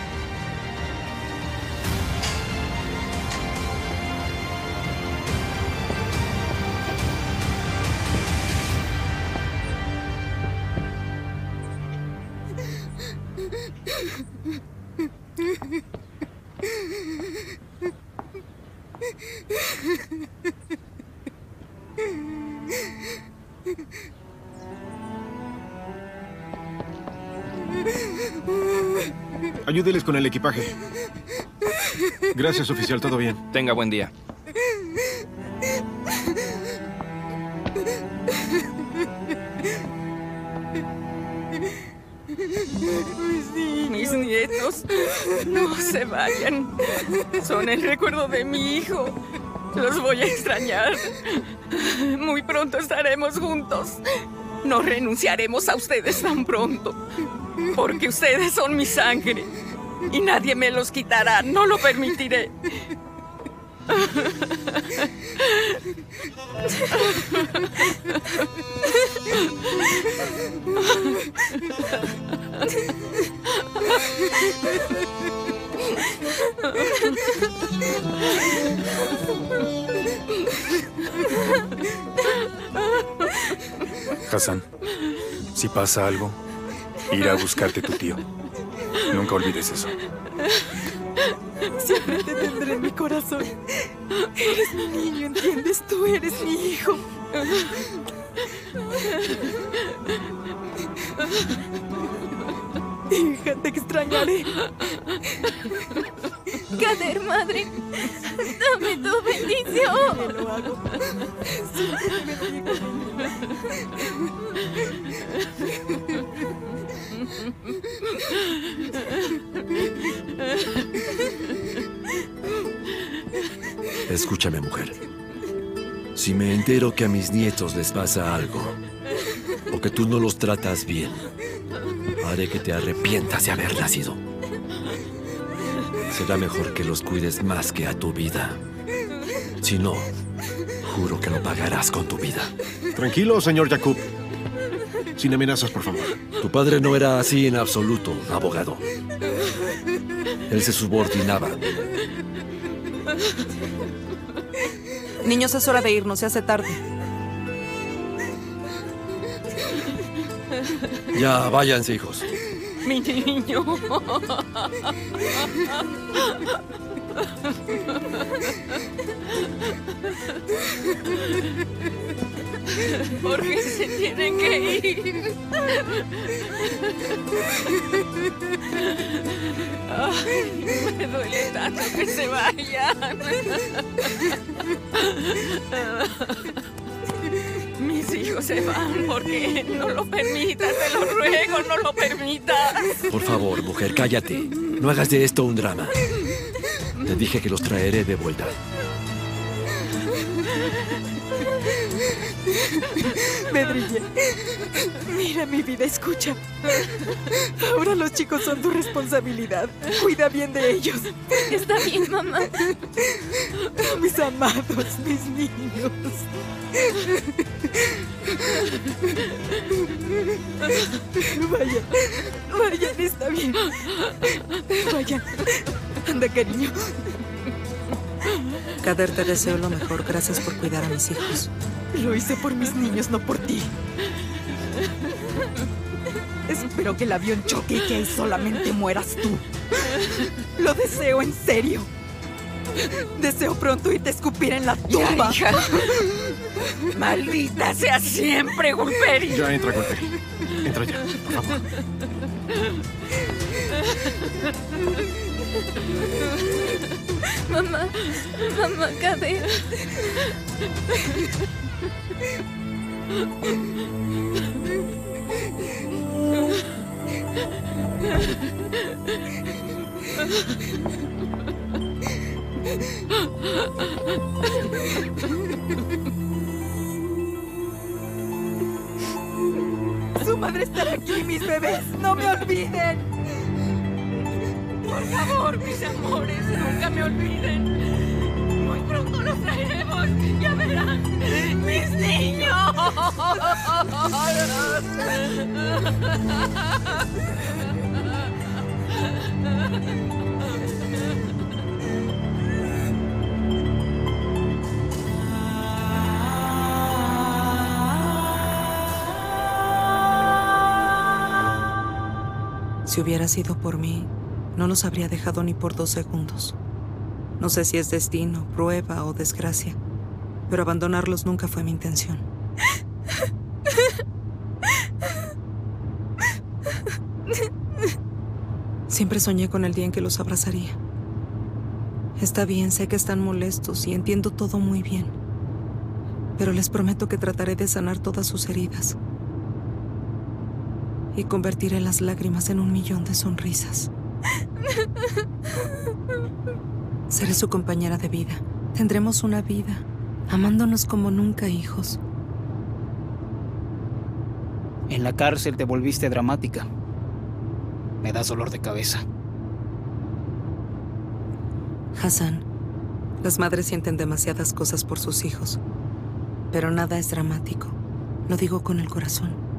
Ayúdeles con el equipaje. Gracias, oficial. Todo bien. Tenga buen día. Mis nietos, no se vayan. Son el recuerdo de mi hijo. Los voy a extrañar. Muy pronto estaremos juntos. No renunciaremos a ustedes tan pronto, porque ustedes son mi sangre y nadie me los quitará. No lo permitiré. Hassan, si pasa algo, irá a buscarte tu tío. Nunca olvides eso. Siempre te tendré en mi corazón. Eres mi niño, ¿entiendes? Tú eres mi hijo. Hija, te extrañaré. Kader, madre, dame tu bendición. Te lo hago. Siempre te bendigo. Escúchame, mujer. Si me entero que a mis nietos les pasa algo, o que tú no los tratas bien, haré que te arrepientas de haber nacido. Será mejor que los cuides más que a tu vida. Si no, juro que lo pagarás con tu vida. Tranquilo, señor Yaqub. Sin amenazas, por favor. Tu padre no era así en absoluto, abogado. Él se subordinaba. Niños, es hora de irnos, se hace tarde. Ya, váyanse, hijos. Mi niño. ¿Por qué se tienen que ir? Ay, me duele tanto que se vayan. Mis hijos se van porque no lo permitas, te lo ruego, no lo permitas. Por favor, mujer, cállate. No hagas de esto un drama. Te dije que los traeré de vuelta. Bedrille, mira mi vida, escucha. Ahora los chicos son tu responsabilidad. Cuida bien de ellos. Está bien, mamá. Mis amados, mis niños. Vayan, está bien. Vayan. Anda, cariño. Kader, te deseo lo mejor. Gracias por cuidar a mis hijos. Lo hice por mis niños, no por ti. Espero que el avión choque y que ahí solamente mueras tú. Lo deseo en serio. Deseo pronto irte a escupir en la tumba. Ya, hija. Maldita sea siempre, Gulperi. Ya entra, Gulperi. Entra ya, por favor. Mamá, Kader. Su madre estará aquí, mis bebés. No me olviden. Por favor, mis amores, nunca me olviden. Muy pronto los traeremos. Ya verán. ¡Mis niños! Si hubiera sido por mí, no los habría dejado ni por 2 segundos. No sé si es destino, prueba o desgracia, pero abandonarlos nunca fue mi intención. Siempre soñé con el día en que los abrazaría. Está bien, sé que están molestos y entiendo todo muy bien, pero les prometo que trataré de sanar todas sus heridas y convertiré las lágrimas en 1.000.000 de sonrisas. Seré su compañera de vida. Tendremos una vida, amándonos como nunca, hijos. En la cárcel te volviste dramática. Me das dolor de cabeza. Hassan, las madres sienten demasiadas cosas por sus hijos, pero nada es dramático. Lo digo con el corazón.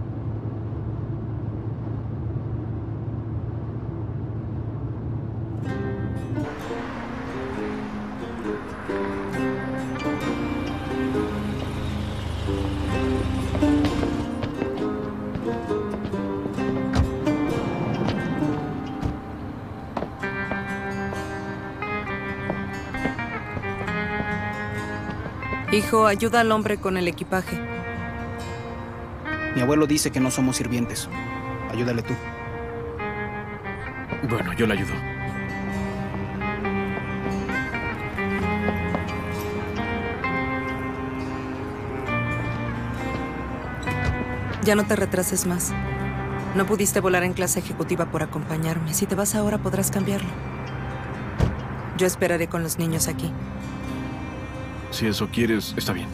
Hijo, ayuda al hombre con el equipaje. Mi abuelo dice que no somos sirvientes. Ayúdale tú. Bueno, yo le ayudo. Ya no te retrases más. No pudiste volar en clase ejecutiva por acompañarme. Si te vas ahora, podrás cambiarlo. Yo esperaré con los niños aquí. Si eso quieres, está bien.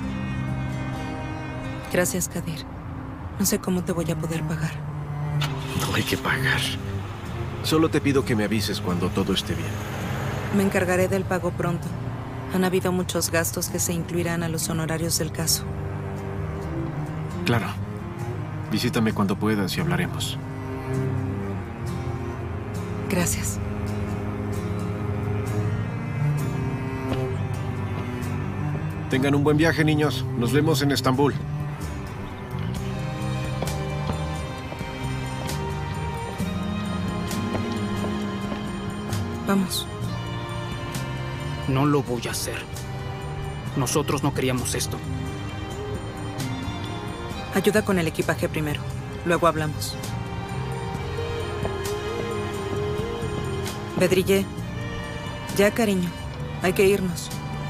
Gracias, Kadir. No sé cómo te voy a poder pagar. No hay que pagar. Solo te pido que me avises cuando todo esté bien. Me encargaré del pago pronto. Han habido muchos gastos que se incluirán a los honorarios del caso. Claro. Visítame cuando puedas y hablaremos. Gracias. Tengan un buen viaje, niños. Nos vemos en Estambul. Vamos. No lo voy a hacer. Nosotros no queríamos esto. Ayuda con el equipaje primero. Luego hablamos. Bedrille. Ya, cariño. Hay que irnos.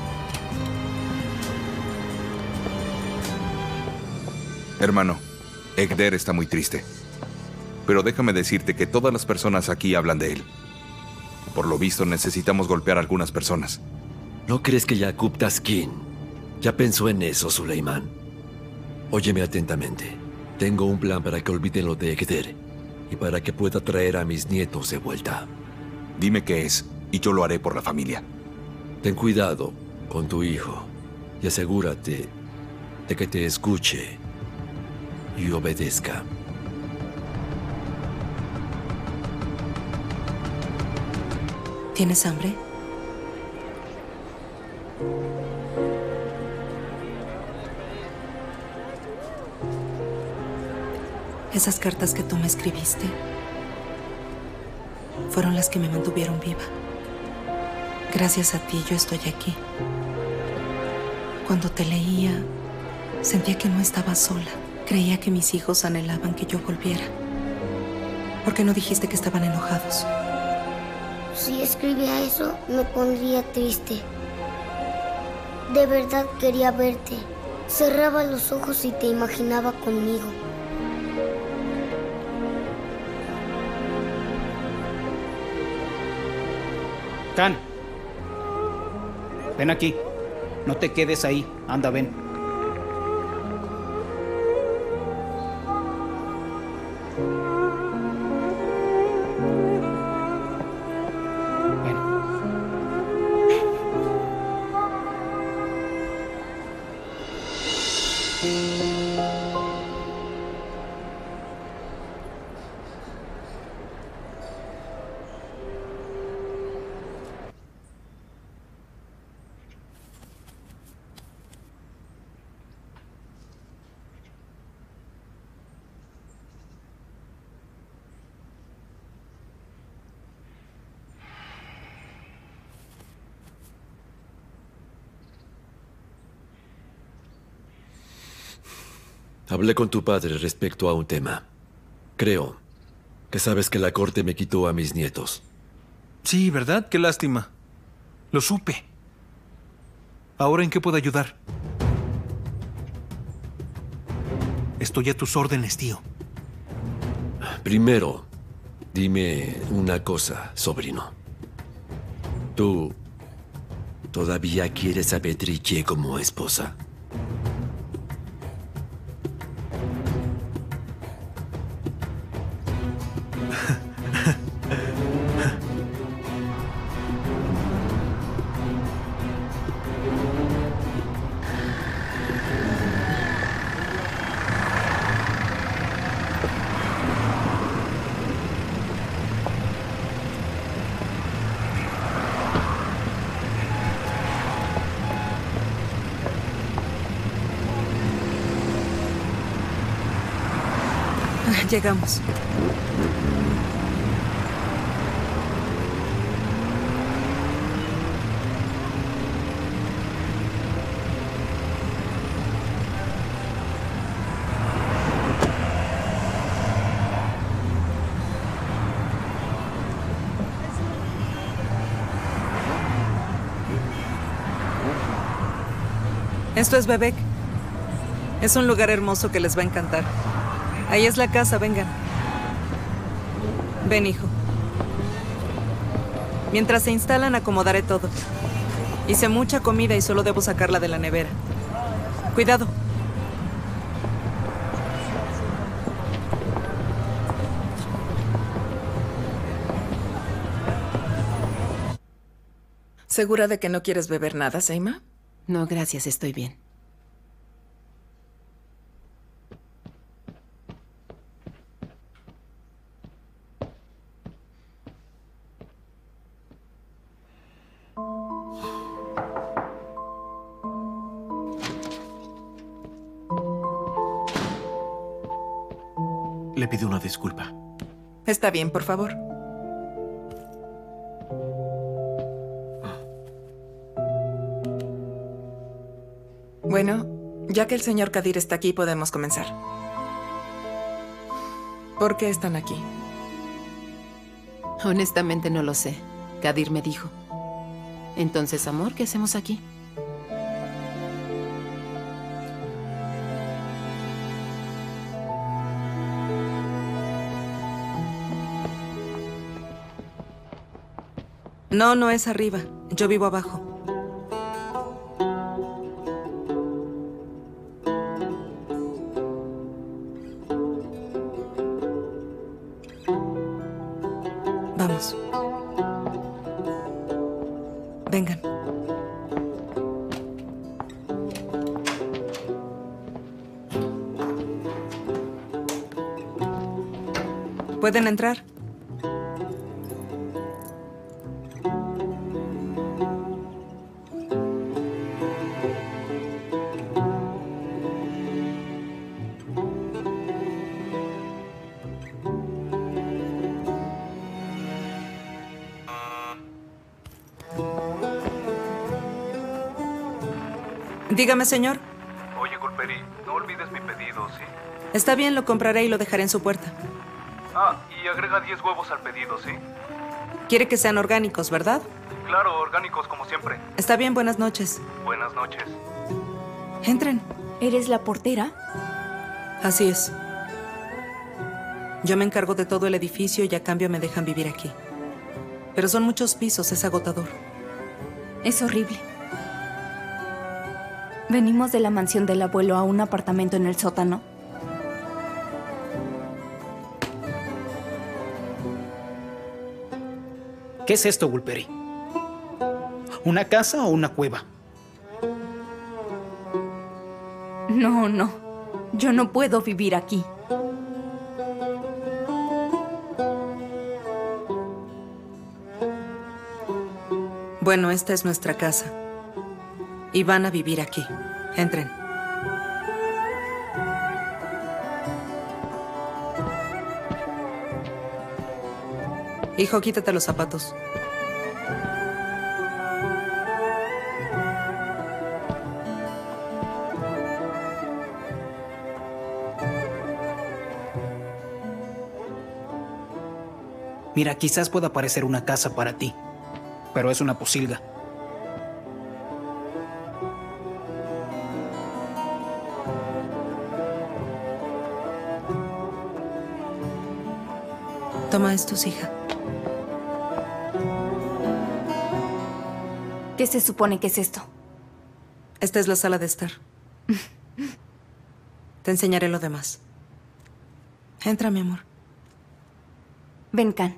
Hermano, Ekder está muy triste. Pero déjame decirte que todas las personas aquí hablan de él. Por lo visto, necesitamos golpear a algunas personas. ¿No crees que Yaqub Taskin ya pensó en eso, Suleiman? Óyeme atentamente. Tengo un plan para que olviden lo de Egder y para que pueda traer a mis nietos de vuelta. Dime qué es y yo lo haré por la familia. Ten cuidado con tu hijo y asegúrate de que te escuche y obedezca. ¿Tienes hambre? Esas cartas que tú me escribiste fueron las que me mantuvieron viva. Gracias a ti yo estoy aquí. Cuando te leía, sentía que no estaba sola. Creía que mis hijos anhelaban que yo volviera. ¿Por qué no dijiste que estaban enojados? Si escribía eso, me pondría triste. De verdad quería verte. Cerraba los ojos y te imaginaba conmigo. Can, ven aquí. No te quedes ahí. Anda, ven. Hablé con tu padre respecto a un tema. Creo que sabes que la corte me quitó a mis nietos. Sí, ¿verdad? Qué lástima. Lo supe. ¿Ahora en qué puedo ayudar? Estoy a tus órdenes, tío. Primero, dime una cosa, sobrino. ¿Tú todavía quieres a Beatrice como esposa? Llegamos. Esto es Bebek. Es un lugar hermoso que les va a encantar. Ahí es la casa, vengan. Ven, hijo. Mientras se instalan, acomodaré todo. Hice mucha comida y solo debo sacarla de la nevera. Cuidado. ¿Segura de que no quieres beber nada, Seima? No, gracias, estoy bien. Le pido una disculpa. Está bien, por favor. Bueno, ya que el señor Kadir está aquí, podemos comenzar. ¿Por qué están aquí? Honestamente no lo sé. Kadir me dijo. Entonces, amor, ¿qué hacemos aquí? No, no es arriba. Yo vivo abajo. Vengan. ¿Pueden entrar? Dígame, señor. Oye, Gulperi, no olvides mi pedido, ¿sí? Está bien, lo compraré y lo dejaré en su puerta. Ah, y agrega 10 huevos al pedido, ¿sí? Quiere que sean orgánicos, ¿verdad? Claro, orgánicos como siempre. Está bien, buenas noches. Buenas noches. Entren. ¿Eres la portera? Así es. Yo me encargo de todo el edificio y a cambio me dejan vivir aquí. Pero son muchos pisos, es agotador. Es horrible. Venimos de la mansión del abuelo a un apartamento en el sótano. ¿Qué es esto, Gulperi? ¿Una casa o una cueva? No, no. Yo no puedo vivir aquí. Bueno, esta es nuestra casa. Y van a vivir aquí. Entren. Hijo, quítate los zapatos. Mira, quizás pueda parecer una casa para ti, pero es una posilga. Toma estos, hija. ¿Qué se supone que es esto? Esta es la sala de estar. Te enseñaré lo demás. Entra, mi amor. Ven, Can.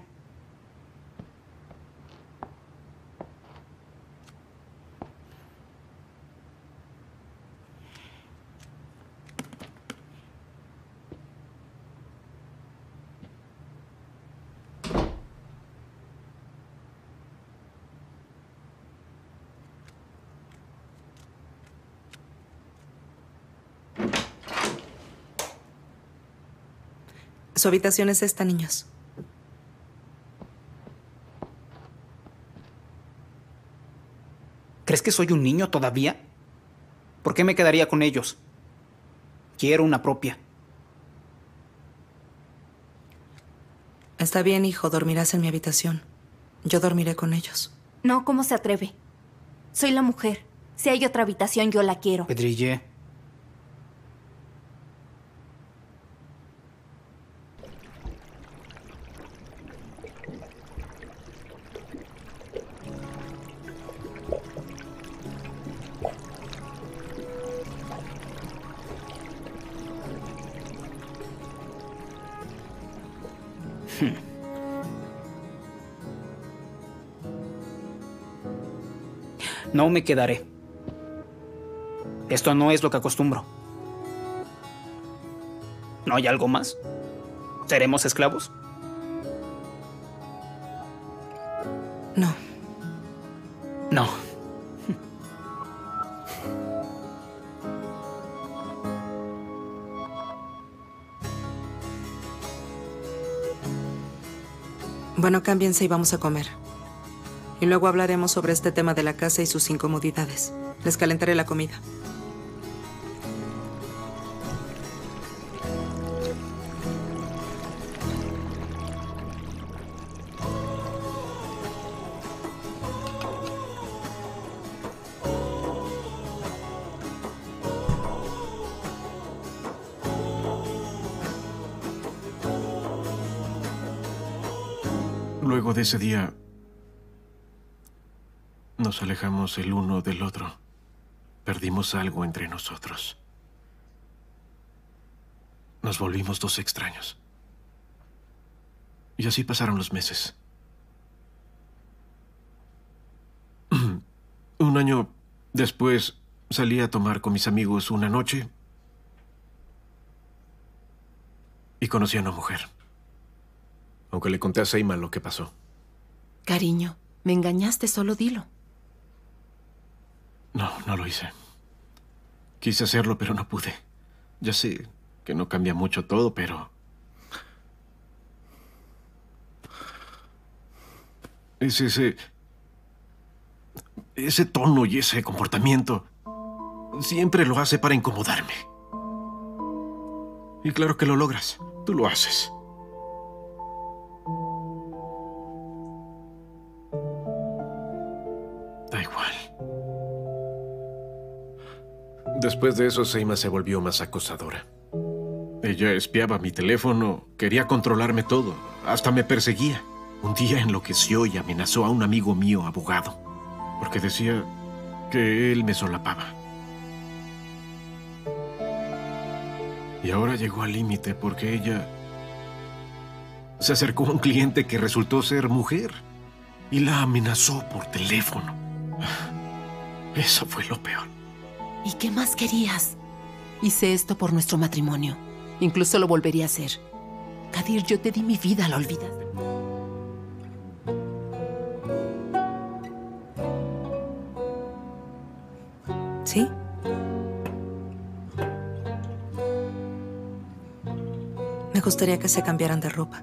Su habitación es esta, niños. ¿Crees que soy un niño todavía? ¿Por qué me quedaría con ellos? Quiero una propia. Está bien, hijo, dormirás en mi habitación. Yo dormiré con ellos. No, ¿cómo se atreve? Soy la mujer. Si hay otra habitación, yo la quiero. Pedrille. No me quedaré. Esto no es lo que acostumbro. ¿No hay algo más? ¿Seremos esclavos? No. No. Bueno, cámbiense y vamos a comer. Y luego hablaremos sobre este tema de la casa y sus incomodidades. Les calentaré la comida. Luego de ese día, nos alejamos el uno del otro. Perdimos algo entre nosotros. Nos volvimos dos extraños. Y así pasaron los meses. Un año después salí a tomar con mis amigos una noche y conocí a una mujer. Aunque le conté a Seima lo que pasó. Cariño, me engañaste, solo dilo. No, no lo hice. Quise hacerlo, pero no pude. Ya sé que no cambia mucho todo, pero... es ese tono y ese comportamiento siempre lo hace para incomodarme. Y claro que lo logras. Tú lo haces. Da igual. Después de eso, Seima se volvió más acosadora. Ella espiaba mi teléfono, quería controlarme todo, hasta me perseguía. Un día enloqueció y amenazó a un amigo mío, abogado, porque decía que él me solapaba. Y ahora llegó al límite porque ella se acercó a un cliente que resultó ser mujer y la amenazó por teléfono. Eso fue lo peor. ¿Y qué más querías? Hice esto por nuestro matrimonio. Incluso lo volvería a hacer. Kadir, yo te di mi vida, ¿la olvidas? ¿Sí? Me gustaría que se cambiaran de ropa.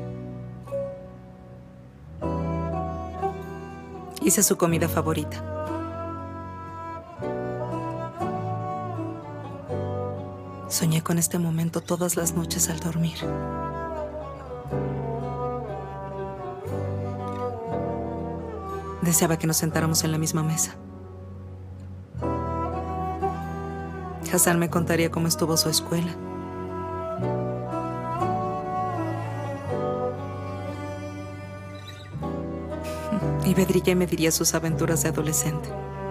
Hice su comida favorita. Soñé con este momento todas las noches al dormir. Deseaba que nos sentáramos en la misma mesa. Hassan me contaría cómo estuvo su escuela. Y Bedrille me diría sus aventuras de adolescente.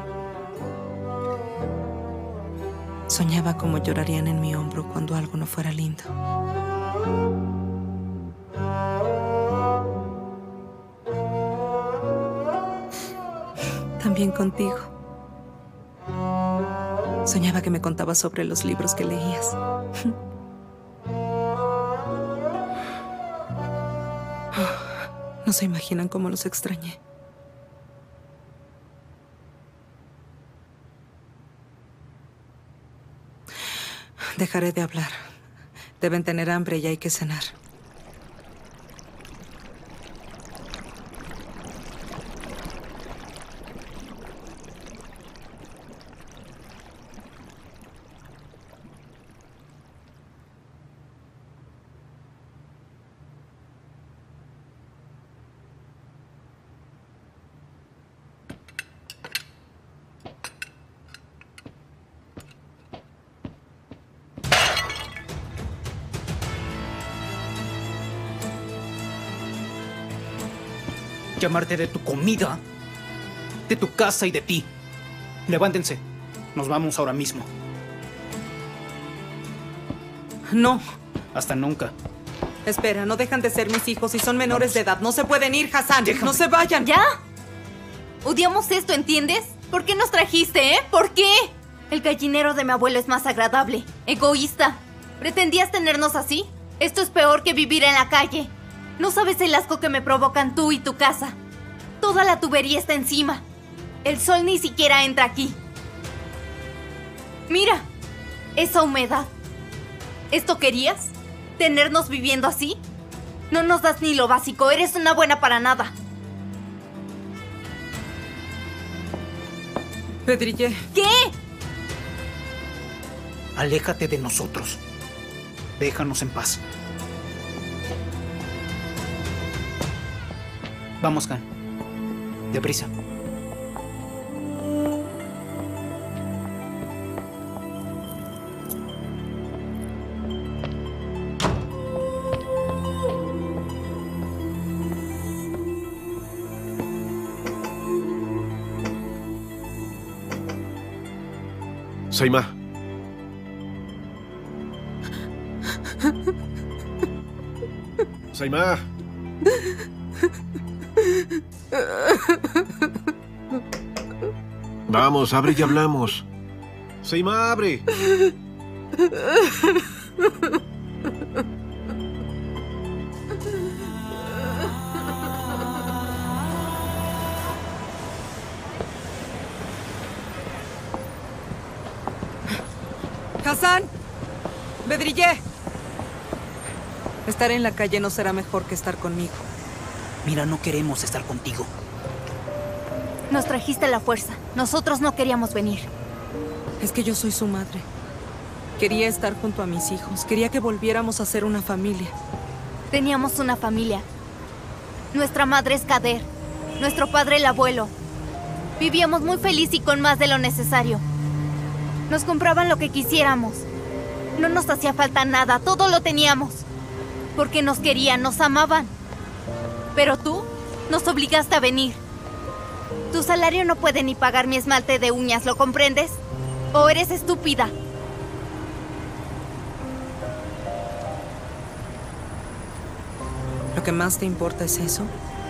Soñaba cómo llorarían en mi hombro cuando algo no fuera lindo. También contigo. Soñaba que me contabas sobre los libros que leías. No se imaginan cómo los extrañé. Dejaré de hablar. Deben tener hambre y hay que cenar. Llamarte de tu comida, de tu casa y de ti. Levántense. Nos vamos ahora mismo. No. Hasta nunca. Espera, no dejan de ser mis hijos y son menores de edad. No se pueden ir, Hassan. No se vayan. ¿Ya? Odiamos esto, ¿entiendes? ¿Por qué nos trajiste, ¿Por qué? El gallinero de mi abuelo es más agradable. Egoísta. ¿Pretendías tenernos así? Esto es peor que vivir en la calle. No sabes el asco que me provocan tú y tu casa. Toda la tubería está encima. El sol ni siquiera entra aquí. Mira, esa humedad. ¿Esto querías? ¿Tenernos viviendo así? No nos das ni lo básico. Eres una buena para nada. Bedrille. ¿Qué? Aléjate de nosotros. Déjanos en paz. Vamos, Khan. Deprisa. Seima. Seima. Vamos, abre y hablamos. Seima, abre. ¡Hassan! ¡Bedrillé! Estar en la calle no será mejor que estar conmigo. Mira, no queremos estar contigo. Nos trajiste a la fuerza. Nosotros no queríamos venir. Es que yo soy su madre. Quería estar junto a mis hijos. Quería que volviéramos a ser una familia. Teníamos una familia. Nuestra madre es Kader. Nuestro padre el abuelo. Vivíamos muy feliz y con más de lo necesario. Nos compraban lo que quisiéramos. No nos hacía falta nada. Todo lo teníamos. Porque nos querían, nos amaban. Pero tú nos obligaste a venir. Tu salario no puede ni pagar mi esmalte de uñas, ¿lo comprendes? ¿O eres estúpida? ¿Lo que más te importa es eso?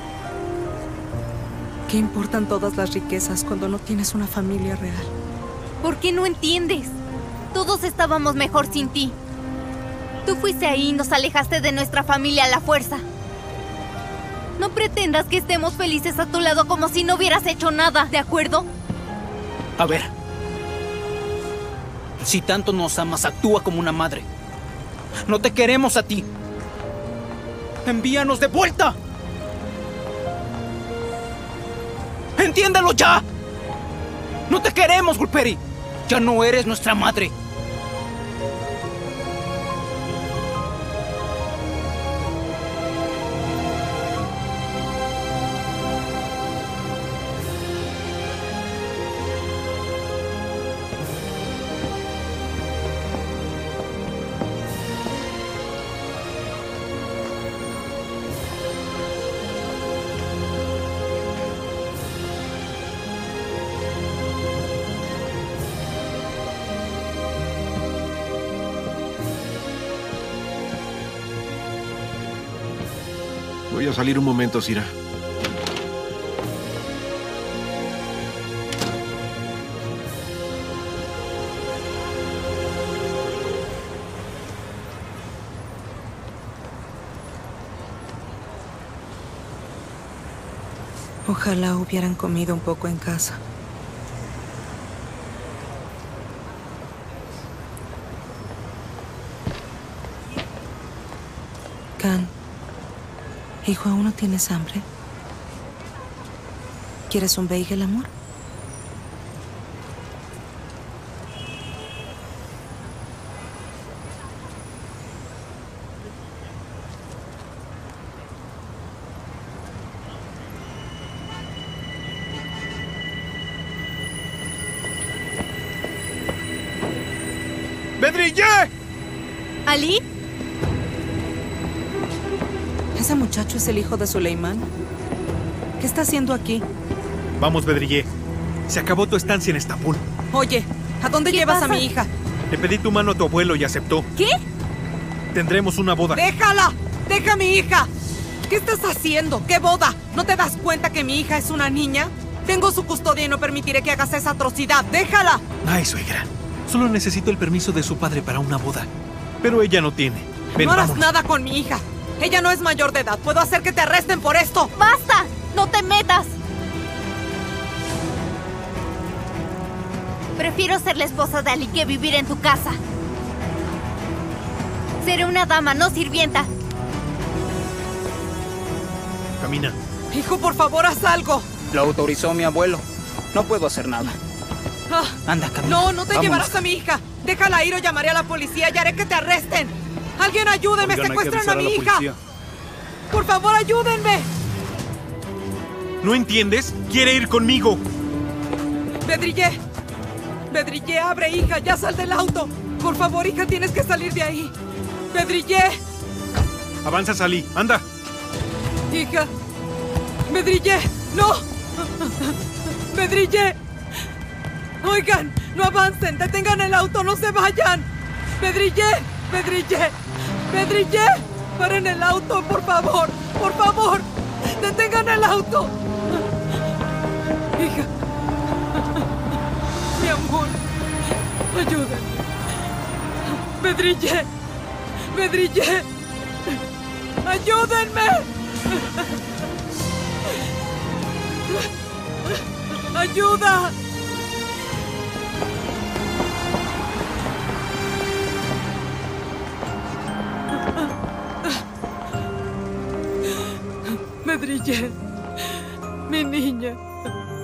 ¿Qué importan todas las riquezas cuando no tienes una familia real? ¿Por qué no entiendes? Todos estábamos mejor sin ti. Tú fuiste ahí y nos alejaste de nuestra familia a la fuerza. No pretendas que estemos felices a tu lado como si no hubieras hecho nada, ¿de acuerdo? A ver. Si tanto nos amas, actúa como una madre. No te queremos a ti. ¡Envíanos de vuelta! ¡Entiéndelo ya! ¡No te queremos, Gulperi! Ya no eres nuestra madre. Voy a salir un momento, Sira. Ojalá hubieran comido un poco en casa. Khan, hijo, ¿aún no tienes hambre? ¿Quieres un bagel, amor? ¡Bedrillé! ¿Ali? ¿Ese muchacho es el hijo de Suleimán? ¿Qué está haciendo aquí? Vamos, Bedrillé. Se acabó tu estancia en Estambul. Oye, ¿a dónde llevas a mi hija? Le pedí tu mano a tu abuelo y aceptó. ¿Qué? Tendremos una boda. ¡Déjala! ¡Deja a mi hija! ¿Qué estás haciendo? ¿Qué boda? ¿No te das cuenta que mi hija es una niña? Tengo su custodia y no permitiré que hagas esa atrocidad. ¡Déjala! Ay, suegra. Solo necesito el permiso de su padre para una boda. Pero ella no tiene. Ven, no harás vámonos. nada con mi hija. Ella no es mayor de edad. Puedo hacer que te arresten por esto. ¡Basta! ¡No te metas! Prefiero ser la esposa de Ali que vivir en tu casa. Seré una dama, no sirvienta. Camina. Hijo, por favor, haz algo. Lo autorizó mi abuelo. No puedo hacer nada. Ah, Anda, camina. no, no te Vámonos. llevarás a mi hija. Déjala ir o llamaré a la policía y haré que te arresten. ¡Alguien ayúdenme! Oigan, hay que ¡Secuestran avisar a mi la hija! policía. ¡Por favor, ayúdenme! ¿No entiendes? Quiere ir conmigo. Bedrillé. Bedrillé, abre, hija. Ya sal del auto. Por favor, hija, tienes que salir de ahí. Bedrillé. Avanza, Salí. Anda. Hija. Bedrillé. ¡No! Bedrillé. Oigan, no avancen. Detengan el auto. No se vayan. Bedrillé. Bedrillé. Bedrillé. Paren el auto, por favor. Por favor. Detengan el auto. Hija. ¡Bedrille! ¡Bedrille! ¡Ayúdenme! ¡Ayuda! Bedrille, mi niña.